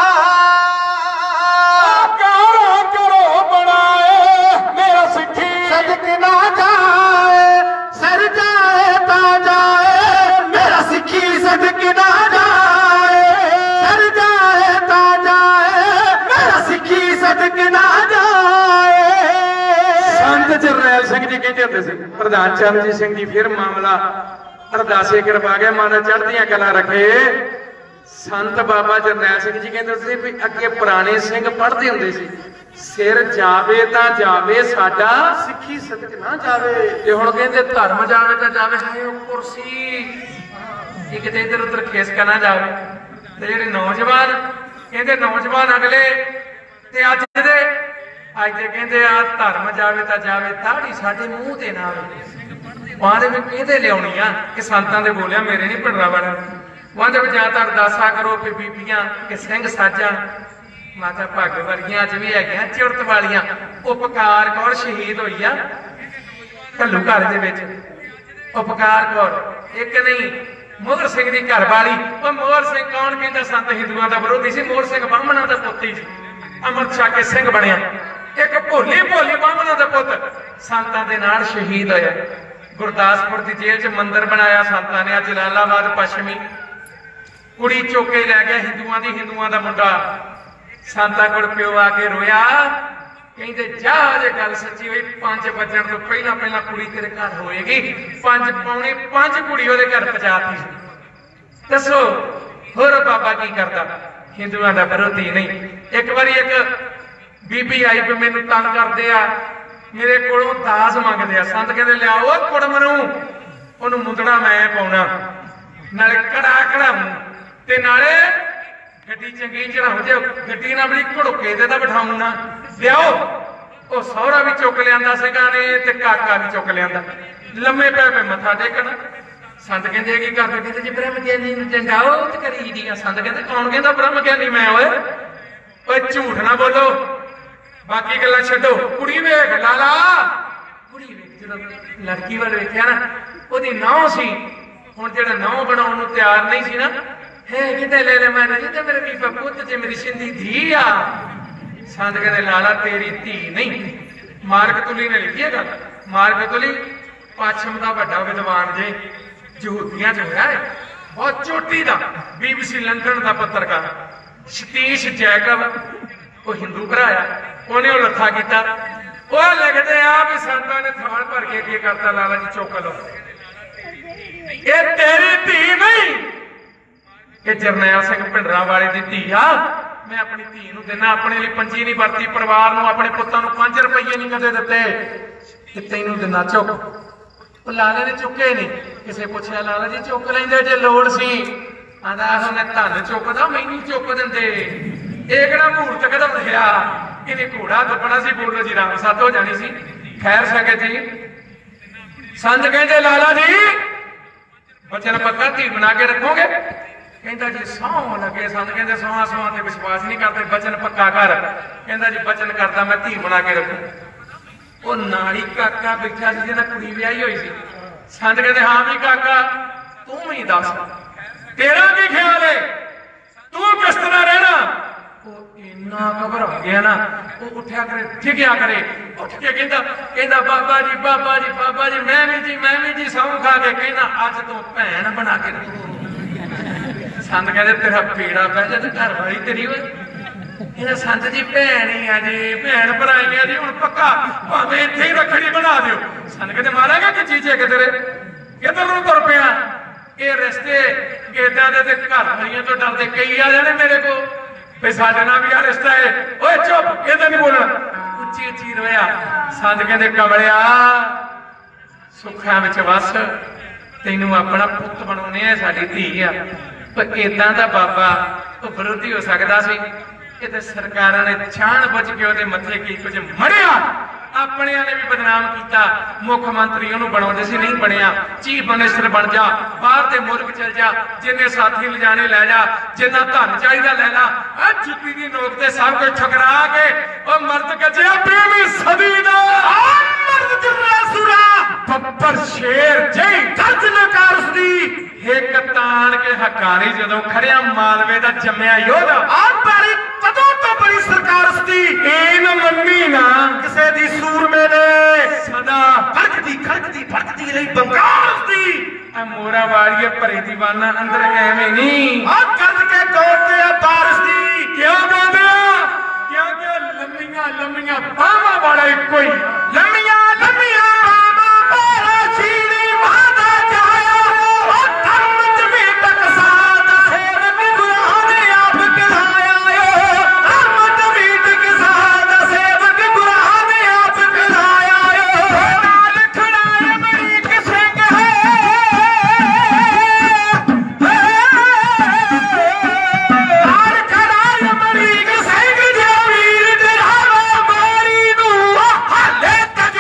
कारा करो बनाए मेरा सिक्खी सदक ना जाए सर जाए ता जाए मेरा सिक्खी सदक ना जाए सर जाए ता जाए मेरा सिक्खी सदक ना जाए। संत जरनैल सिंह जी कहते होंदे सी प्रधान चरणजीत सिंह जी फिर मामला अरदासे करवा गया मन चढ़दियां कला रखे संत बाबा जरनैल सिंह जी कहते सी भी अगे पुराने सिंह पढ़ते होंदे सी सिर जावे तां जावे साडा सिक्खी सदक ना जावे ते हुण कहंदे धर्म जावे तां जावे हाय ओ कुर्सी एक ते इधर उधर खिसक ना जावे ते जेहड़े नौजवान कहंदे नौजवान अगले ते अज दे कहते आ धर्म जावे तां जावे दाढ़ी साडे मूंह ते ना आवे वहां भी कहते लियाउणी आ कि संतां दे बोलिया मेरे नहीं पिंडरा वड़न वहां भी जां तां अरदासा करो कि बीबियां कि सिंह साजण माता भग वर्गियां अज भी है चुरत वालियां उपकार कौर शहीद हुई आ घल्लू घर दे विच उपकार कौर एक नहीं मोहर सिंह दी घर वाली मोहर सिंह कौन कहंदा संत हिंदुआं दा विरोधी सी मोहर सिंह बामणा दा पुੱਤ ही सी अमृत छक के सिंह बनिया एक भोली बामणा दा पुੱਤ संतां दे नाल शहीद होया गुरदासपुर की जेल च मंदिर बनाया संतां ने जलालाबाद पश्चिमी कुड़ी चौके लै गया हिंदुआं दा मुंडा संतां कोल प्यो आके रोया कहते जा जे गल सच्ची हुई 5 बजण तो पहला कुड़ी तेरे घर होएगी 5 पौने 5 कुड़ी ओदे घर पहुंचाती दसो होर बाबा की करता हिंदुआं दा विरोधी नहीं एक बारी एक बीबी आई पे मैनू तंग करदे आ मेरे कोलों दास मंगदे आ संत कहंदे लियाओ कुड़म नूं ओनू मुंदड़ा मैं पाउणा नाले कड़ा कड़ाऊं ते नाले ਗੱਡੀ ਚੰਗੀ ਚੜਾਉ ਜੇ ਗੱਡੀ ਨਾਲ ਬੜੀ ਘੜੁੱਕੇ ਤੇ ਤਾਂ ਬਿਠਾਉਂ ਨਾ ਲਿਆਓ। ਉਹ ਸਹੁਰਾ ਵੀ ਚੁੱਕ ਲਿਆਂਦਾ ਸੀਗਾ ਨੇ ਤੇ ਕਾਕਾ ਵੀ ਚੁੱਕ ਲਿਆਂਦਾ, ਲੰਮੇ ਪੈ ਪੈ ਮੱਥਾ ਟੇਕਣ। ਸੰਤ ਕਹਿੰਦੇ ਕੀ ਕਰਦੇ? ਕਹਿੰਦੇ ਜੇ ਬ੍ਰਹਮ ਗਿਆਨੀ ਨੂੰ ਜੰਗਾਓ ਤੇ ਕਰੀ ਦੀਆਂ। ਸੰਤ ਕਹਿੰਦੇ ਕੌਣ ਕਹਿੰਦਾ ਬ੍ਰਹਮ ਗਿਆਨੀ? ਮੈਂ ਓਏ ਝੂਠ ਨਾ ਬੋਲੋ, ਬਾਕੀ ਗੱਲਾਂ ਛੱਡੋ। ਕੁੜੀ ਵੇਖ ਲਾਲਾ, ਕੁੜੀ ਵੇਖ। ਜਦੋਂ ਲੜਕੀ ਵੱਲ ਵੇਖਿਆ ਨਾ, ਉਹਦੀ ਨਹੁੰ ਸੀ। ਹੁਣ ਜਿਹੜਾ ਨਹੁੰ ਬਣਾਉਣ ਨੂੰ ਤਿਆਰ ਨਹੀਂ ਸੀ ਨਾ, ਹੈ ਕਿਤੇ ਲੈ ਲੈ ਮੈਂ ਤੇ ਮੇਰੇ ਵੀ ਪੁੱਤ ਜੇ ਮੇਰੀ ਸਿੰਧੀ ਧੀ ਆ। ਸੰਤ ਕਹਿੰਦੇ ਲਾਲਾ ਤੇਰੀ ਧੀ ਨਹੀਂ। ਮਾਰਕ ਤੁਲੀ ਨੇ ਲਿਖੀ ਹੈ ਗੱਲ। ਮਾਰਕ ਤੁਲੀ ਪੱਛਮ ਦਾ ਵੱਡਾ ਵਿਦਵਾਨ ਜੇ, ਯਹੂਦੀਆਂ ਚ ਹੋਇਆ ਹੈ, ਬਹੁਤ ਚੋਟੀ ਦਾ, BBC ਲੰਡਨ ਦਾ ਪੱਤਰਕਾਰ ਸਤੀਸ਼ ਜੈਕਬ, ਉਹ ਹਿੰਦੂ ਭਰਾ ਆ। ਉਹਨੇ ਉਹ ਲੱਥਾ ਕੀਤਾ। ਉਹ ਲਿਖਦੇ ਆ ਵੀ ਸੰਤਾਂ ਨੇ ਥਾਲ ਭਰ ਕੇ ਕੀ ਕਰਤਾ, ਲਾਲਾ ਜੀ ਚੁੱਕ ਲਓ, ਇਹ ਤੇਰੀ ਧੀ ਨਹੀਂ, ਇਹ ਜਰਨੈਲ ਸਿੰਘ ਭਿੰਡਰਾਂ ਵਾਲੇ ਦੀ ਧੀ ਆ। ਮੈਂ ਆਪਣੀ ਧੀ ਨੂੰ ਦੇਣਾ, ਆਪਣੇ ਲਈ ਪੰਜੀ ਨਹੀਂ ਵਰਤੀ, ਪਰਿਵਾਰ ਨੂੰ ਆਪਣੇ ਪੁੱਤਾਂ ਨੂੰ 5 ਰੁਪਏ ਨਹੀਂ ਕਦੇ ਦਿੱਤੇ, ਤੇ ਤੈਨੂੰ ਦੇਣਾ ਚੁੱਕ। ਉਹ ਲਾਲੇ ਨੇ ਚੁੱਕੇ ਨਹੀਂ। ਕਿਸੇ ਪੁੱਛਿਆ ਲਾਲਾ ਜੀ ਚੁੱਕ ਲੈਂਦੇ ਜੇ ਲੋੜ ਸੀ? ਆਂਦਾ ਉਹਨੇ ਧਨ ਚੁੱਕਦਾ, ਮੈਨੂੰ ਚੁੱਕ ਦਿੰਦੇ। ਇਹ ਕਿਹੜਾ ਮੂਰਤ ਕਦਮ ਲਿਆ? ਇਹਨੇ ਘੋੜਾ ਦੱਬਣਾ ਸੀ, ਬੋਲੋ ਜੀ ਰਾਮ ਸੱਤ ਹੋ ਜਾਣੀ ਸੀ। ਖੈਰ ਸੰਗਤ ਜੀ, ਸੰਤ ਕਹਿੰਦੇ ਲਾਲਾ ਜੀ ਬਚਨ ਪੱਕਾ ਧੀ ਬਣਾ ਕੇ ਰੱਖੋਗੇ? ਕਹਿੰਦਾ ਜੀ ਸਹੁੰ ਲੱਗੇ। ਸੰਤ ਕਹਿੰਦੇ ਸਹੁੰ ਸਹੁੰ ਤੇ ਵਿਸ਼ਵਾਸ ਨਹੀਂ ਕਰਦੇ, ਬਚਨ ਪੱਕਾ ਕਰ। ਕਹਿੰਦਾ ਜੀ ਬਚਨ ਕਰਦਾ, ਮੈਂ ਧੀ ਬਣਾ ਕੇ ਰੱਖੂ। ਉਹ ਨਾਲ ਹੀ ਕਾਕਾ ਬੈਠਾ ਸੀ ਜਿਹਨਾਂ ਕੁੜੀ ਵਿਆਹੀ ਹੋਈ ਸੀ। ਸੰਤ ਕਹਿੰਦੇ ਹਾਂ ਵੀ ਕਾਕਾ ਤੂੰ ਵੀ ਦੱਸ, ਤੇਰਾ ਕੀ ਖਿਆਲ ਹੈ, ਤੂੰ ਕਿਸ ਤਰ੍ਹਾਂ ਰਹਿਣਾ? ਉਹ ਇੰਨਾ ਘਬਰਾ ਗਿਆ ਨਾ, ਉਹ ਉੱਠਿਆ ਕਰੇ, ਠਿਕਿਆ ਕਰੇ। ਉੱਠ ਕੇ ਕਹਿੰਦਾ ਬਾਬਾ ਜੀ ਬਾਬਾ ਜੀ ਬਾਬਾ ਜੀ ਮੈਂ ਵੀ ਜੀ ਸਹੁੰ ਖਾ ਕੇ ਕਹਿੰਦਾ ਅੱਜ ਤੋਂ ਭੈਣ ਬਣਾ ਕੇ ਰੱਖੂ। ਸੰਤ ਕਹਿੰਦੇ ਤੇਰਾ ਪੀੜਾ ਪੈ ਜਾ ਤੇ ਘਰ ਵਾਲੀ ਤੇਰੀ ਹੋਏ। ਇਹਦਾ ਸੰਤ ਜੀ ਭੈਣ ਹੀ ਆ ਜੀ, ਭੈਣ ਭਰਾਈਆਂ ਜੀ, ਹੁਣ ਪੱਕਾ ਭਾਵੇਂ ਇੱਥੇ ਹੀ ਰੱਖੜੀ ਬਣਾ ਦਿਓ। ਸੰਤ ਕਹਿੰਦੇ ਮਾਰਾਂਗਾ ਕਿ ਚੀਜ਼ੇ ਕਿਧਰੇ ਕਿੱਧਰ ਨੂੰ ਤੁਰ ਪਿਆ? ਇਹ ਰਿਸ਼ਤੇ ਗੇਦਾਂ ਦੇ ਤੇ ਘਰ ਵਾਲੀਆਂ ਤੋਂ ਡਰਦੇ ਕਈ ਆ ਜਾਣੇ ਮੇਰੇ ਕੋਲ ਵੀ ਸਾਡੇ ਨਾਲ ਵੀ ਆ ਰਿਸ਼ਤਾ ਹੈ। ਓਏ ਚੁੱਪ, ਇਹਦਾ ਨਹੀਂ ਬੋਲਣਾ। ਉੱਚੀ ਉੱਚੀ ਰੋਇਆ। ਸੰਤ ਕਹਿੰਦੇ ਕਮਲਿਆ ਸੁੱਖਾਂ ਵਿੱਚ ਵਸ, ਤੈਨੂੰ ਆਪਣਾ ਪੁੱਤ ਬਣਾਉਣੇ ਆ, ਸਾਡੀ ਧੀ ਆ। ਪਰ ਏਦਾਂ ਦਾ ਬਾਬਾ ਉਹ ਵਿਰੋਧੀ ਹੋ ਸਕਦਾ ਸੀ? ਇਹ ਤੇ ਸਰਕਾਰਾਂ ਨੇ ਛਾਣ ਬੁੱਝ ਕੇ ਉਹਦੇ ਮੱਥੇ ਕੀ ਕੁਝ ਮੜਿਆ। ਆਪਣਿਆਂ ਨੇ ਵੀ ਬਦਨਾਮ ਕੀਤਾ। ਮੁੱਖ ਮੰਤਰੀ ਉਹਨੂੰ ਬਣਾਉਂਦੇ ਸੀ, ਨਹੀਂ ਬਣਿਆ। ਚੀਫ ਮਿਨਿਸਟਰ ਬਣ ਜਾ, ਬਾਹਰ ਦੇ ਮੁਲਕ ਚਲ ਜਾ, ਜਿੰਨੇ ਸਾਥੀ ਲਿਜਾਣੇ ਲੈ ਜਾ, ਜਿੰਨਾ ਧਨ ਚਾਹੀਦਾ ਲੈ ਲਾ। ਆ ਜੁੱਤੀ ਦੀ ਨੋਕ ਤੇ ਸਭ ਕੁਝ ਠੁਕਰਾ ਕੇ ਉਹ ਮਰਦ ਗੱਜਿਆ 20ਵੀਂ ਸਦੀ ਦਾ ਮਰਦ ਜਰਨਾ ਸੁਰਾ ਬੱਬਰ ਸ਼ੇਰ ਜੈ ਦਰਦ ਨਕਾਰ ਉਸਦੀ ਇੱਕ ਤਾਣ ਕੇ ਹਕਾਰੀ ਜਦੋਂ ਖੜਿਆ ਮਾਲਵੇ ਦਾ ਜੰਮਿਆ ਯੋਧਾ। ਆਹ ਬਾਰੀ ਕਦੋਂ ਤੋਂ ਬੜੀ ਸਰਕਾਰ ਉਸਦੀ ਇਹ ਨਾ ਮੰਨੀ ਨਾ ਕਿਸੇ ਦੀ ਸੂਰਮੇ ਨੇ ਸਦਾ ਖੜਕਦੀ ਫੜਕਦੀ ਲਈ ਬੰਗਾਲ ਉਸਦੀ। ਆ ਮੋਰਾ ਵਾਲੀਏ ਭਰੇ ਦੀਵਾਨਾ ਅੰਦਰ ਐਵੇਂ ਨਹੀਂ ਆ ਕੱਢ ਕੇ ਤੋੜ ਤੇ ਆ ਬਾਰਿਸ਼ ਦੀ। ਕਿਉਂ ਗਾਉਂਦੇ ਆ? ਕਿਉਂਕਿ ਲੰਮੀਆਂ ਬਾਹਾਂ ਵਾਲਾ ਇੱਕੋ ਹੀ। ਲੰਮੀਆਂ ਬਾਹਾਂ ਵਾਲਾ ਛੀੜੀ ਮਾਦਾ ਜਾਇਆ ਉਹ ਧਰਮ ਜਮੀ ਤੱਕ ਸਾਧ ਸੇਵਕ ਗੁਰਾਂ ਨੇ ਆਪ ਕਰਾਇਆ। ਧਰਮ ਜਮੀ ਤੱਕ ਸਾਧ ਸੇਵਕ ਗੁਰਾਂ ਨੇ ਆਪ ਕਰਾਇਆ। ਨਾਲ ਖੜਾਇਆ ਅਮਰੀਕ ਸਿੰਘ ਹੈ, ਨਾਲ ਖੜਾਇਆ ਅਮਰੀਕ ਸਿੰਘ ਜੋ ਵੀਰ ਡਰਾਵਾ ਮਾਰੀ ਨੂੰ ਹਾਲੇ ਤੱਕ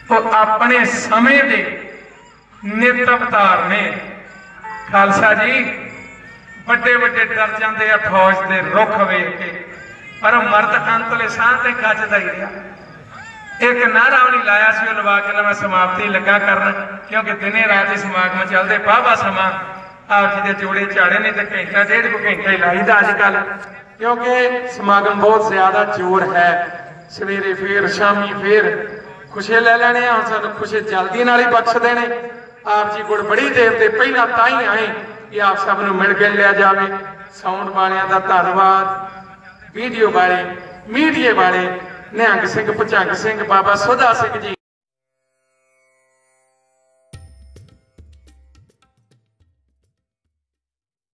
ਉਹ ਆਪਣੇ ਸਮੇਂ ਦੇ ਨਿਤ ਅਵਤਾਰ ਨੇ। ਖਾਲਸਾ ਜੀ ਵੱਡੇ ਵੱਡੇ ਡਰ ਜਾਂਦੇ ਆ ਫੌਜ ਦੇ ਰੁੱਖ ਵੇਖ ਕੇ, ਪਰ ਉਹ ਮਰਦ ਅੰਤਲੇ ਸਾਹ ਤੇ ਗੱਜਦਾ ਹੀ ਰਿਹਾ। ਇੱਕ ਨਾਰਾ ਵੀ ਲਾਇਆ ਸੀ, ਉਹ ਲਵਾ ਕੇ ਮੈਂ ਸਮਾਪਤੀ ਲੱਗਾ ਕਰਨ, ਕਿਉਂਕਿ ਦਿਨੇ ਰਾਤ ਹੀ ਸਮਾਗਮ ਚੱਲਦੇ, ਬਾਬਾ ਸਮਾਂ ਆਪ ਜੀ ਦੇ ਜੋੜੇ ਝਾੜੇ ਨੇ ਤੇ ਘੰਟਾ ਡੇਢ ਕੁ ਘੰਟਾ ਹੀ ਲਾਈਦਾ ਅੱਜ ਕੱਲ, ਕਿਉਂਕਿ ਸਮਾਗਮ ਬਹੁਤ ਜ਼ਿਆਦਾ ਜ਼ੋਰ ਹੈ। ਸਵੇਰੇ ਫੇਰ ਸ਼ਾਮੀ ਫੇਰ ਖੁਸ਼ੇ ਲੈ ਲੈਣੇ ਆ। ਹੁਣ ਸਾਨੂੰ ਖੁਸ਼ੇ ਜਲਦੀ ਨਾਲ ਹੀ ਬਖਸ਼ਦੇ ਨੇ। ਆਪ ਜੀ ਕੋਲ ਬੜੀ ਦੇਰ ਤੇ ਪਹਿਲਾਂ ਤਾਂ ਹੀ ਆਏ ਕਿ ਆਪ ਸਭ ਨੂੰ ਮਿਲ ਕੇ ਲਿਆ ਜਾਵੇ। ਸਾਊਂਡ ਵਾਲਿਆਂ ਦਾ ਧੰਨਵਾਦ, ਵੀਡੀਓ ਵਾਲੇ, ਮੀਡੀਏ ਵਾਲੇ, ਨਿਹੰਗ ਸਿੰਘ, ਭੁਜੰਗ ਸਿੰਘ, ਬਾਬਾ ਸੁਦਾ ਸਿੰਘ ਜੀ।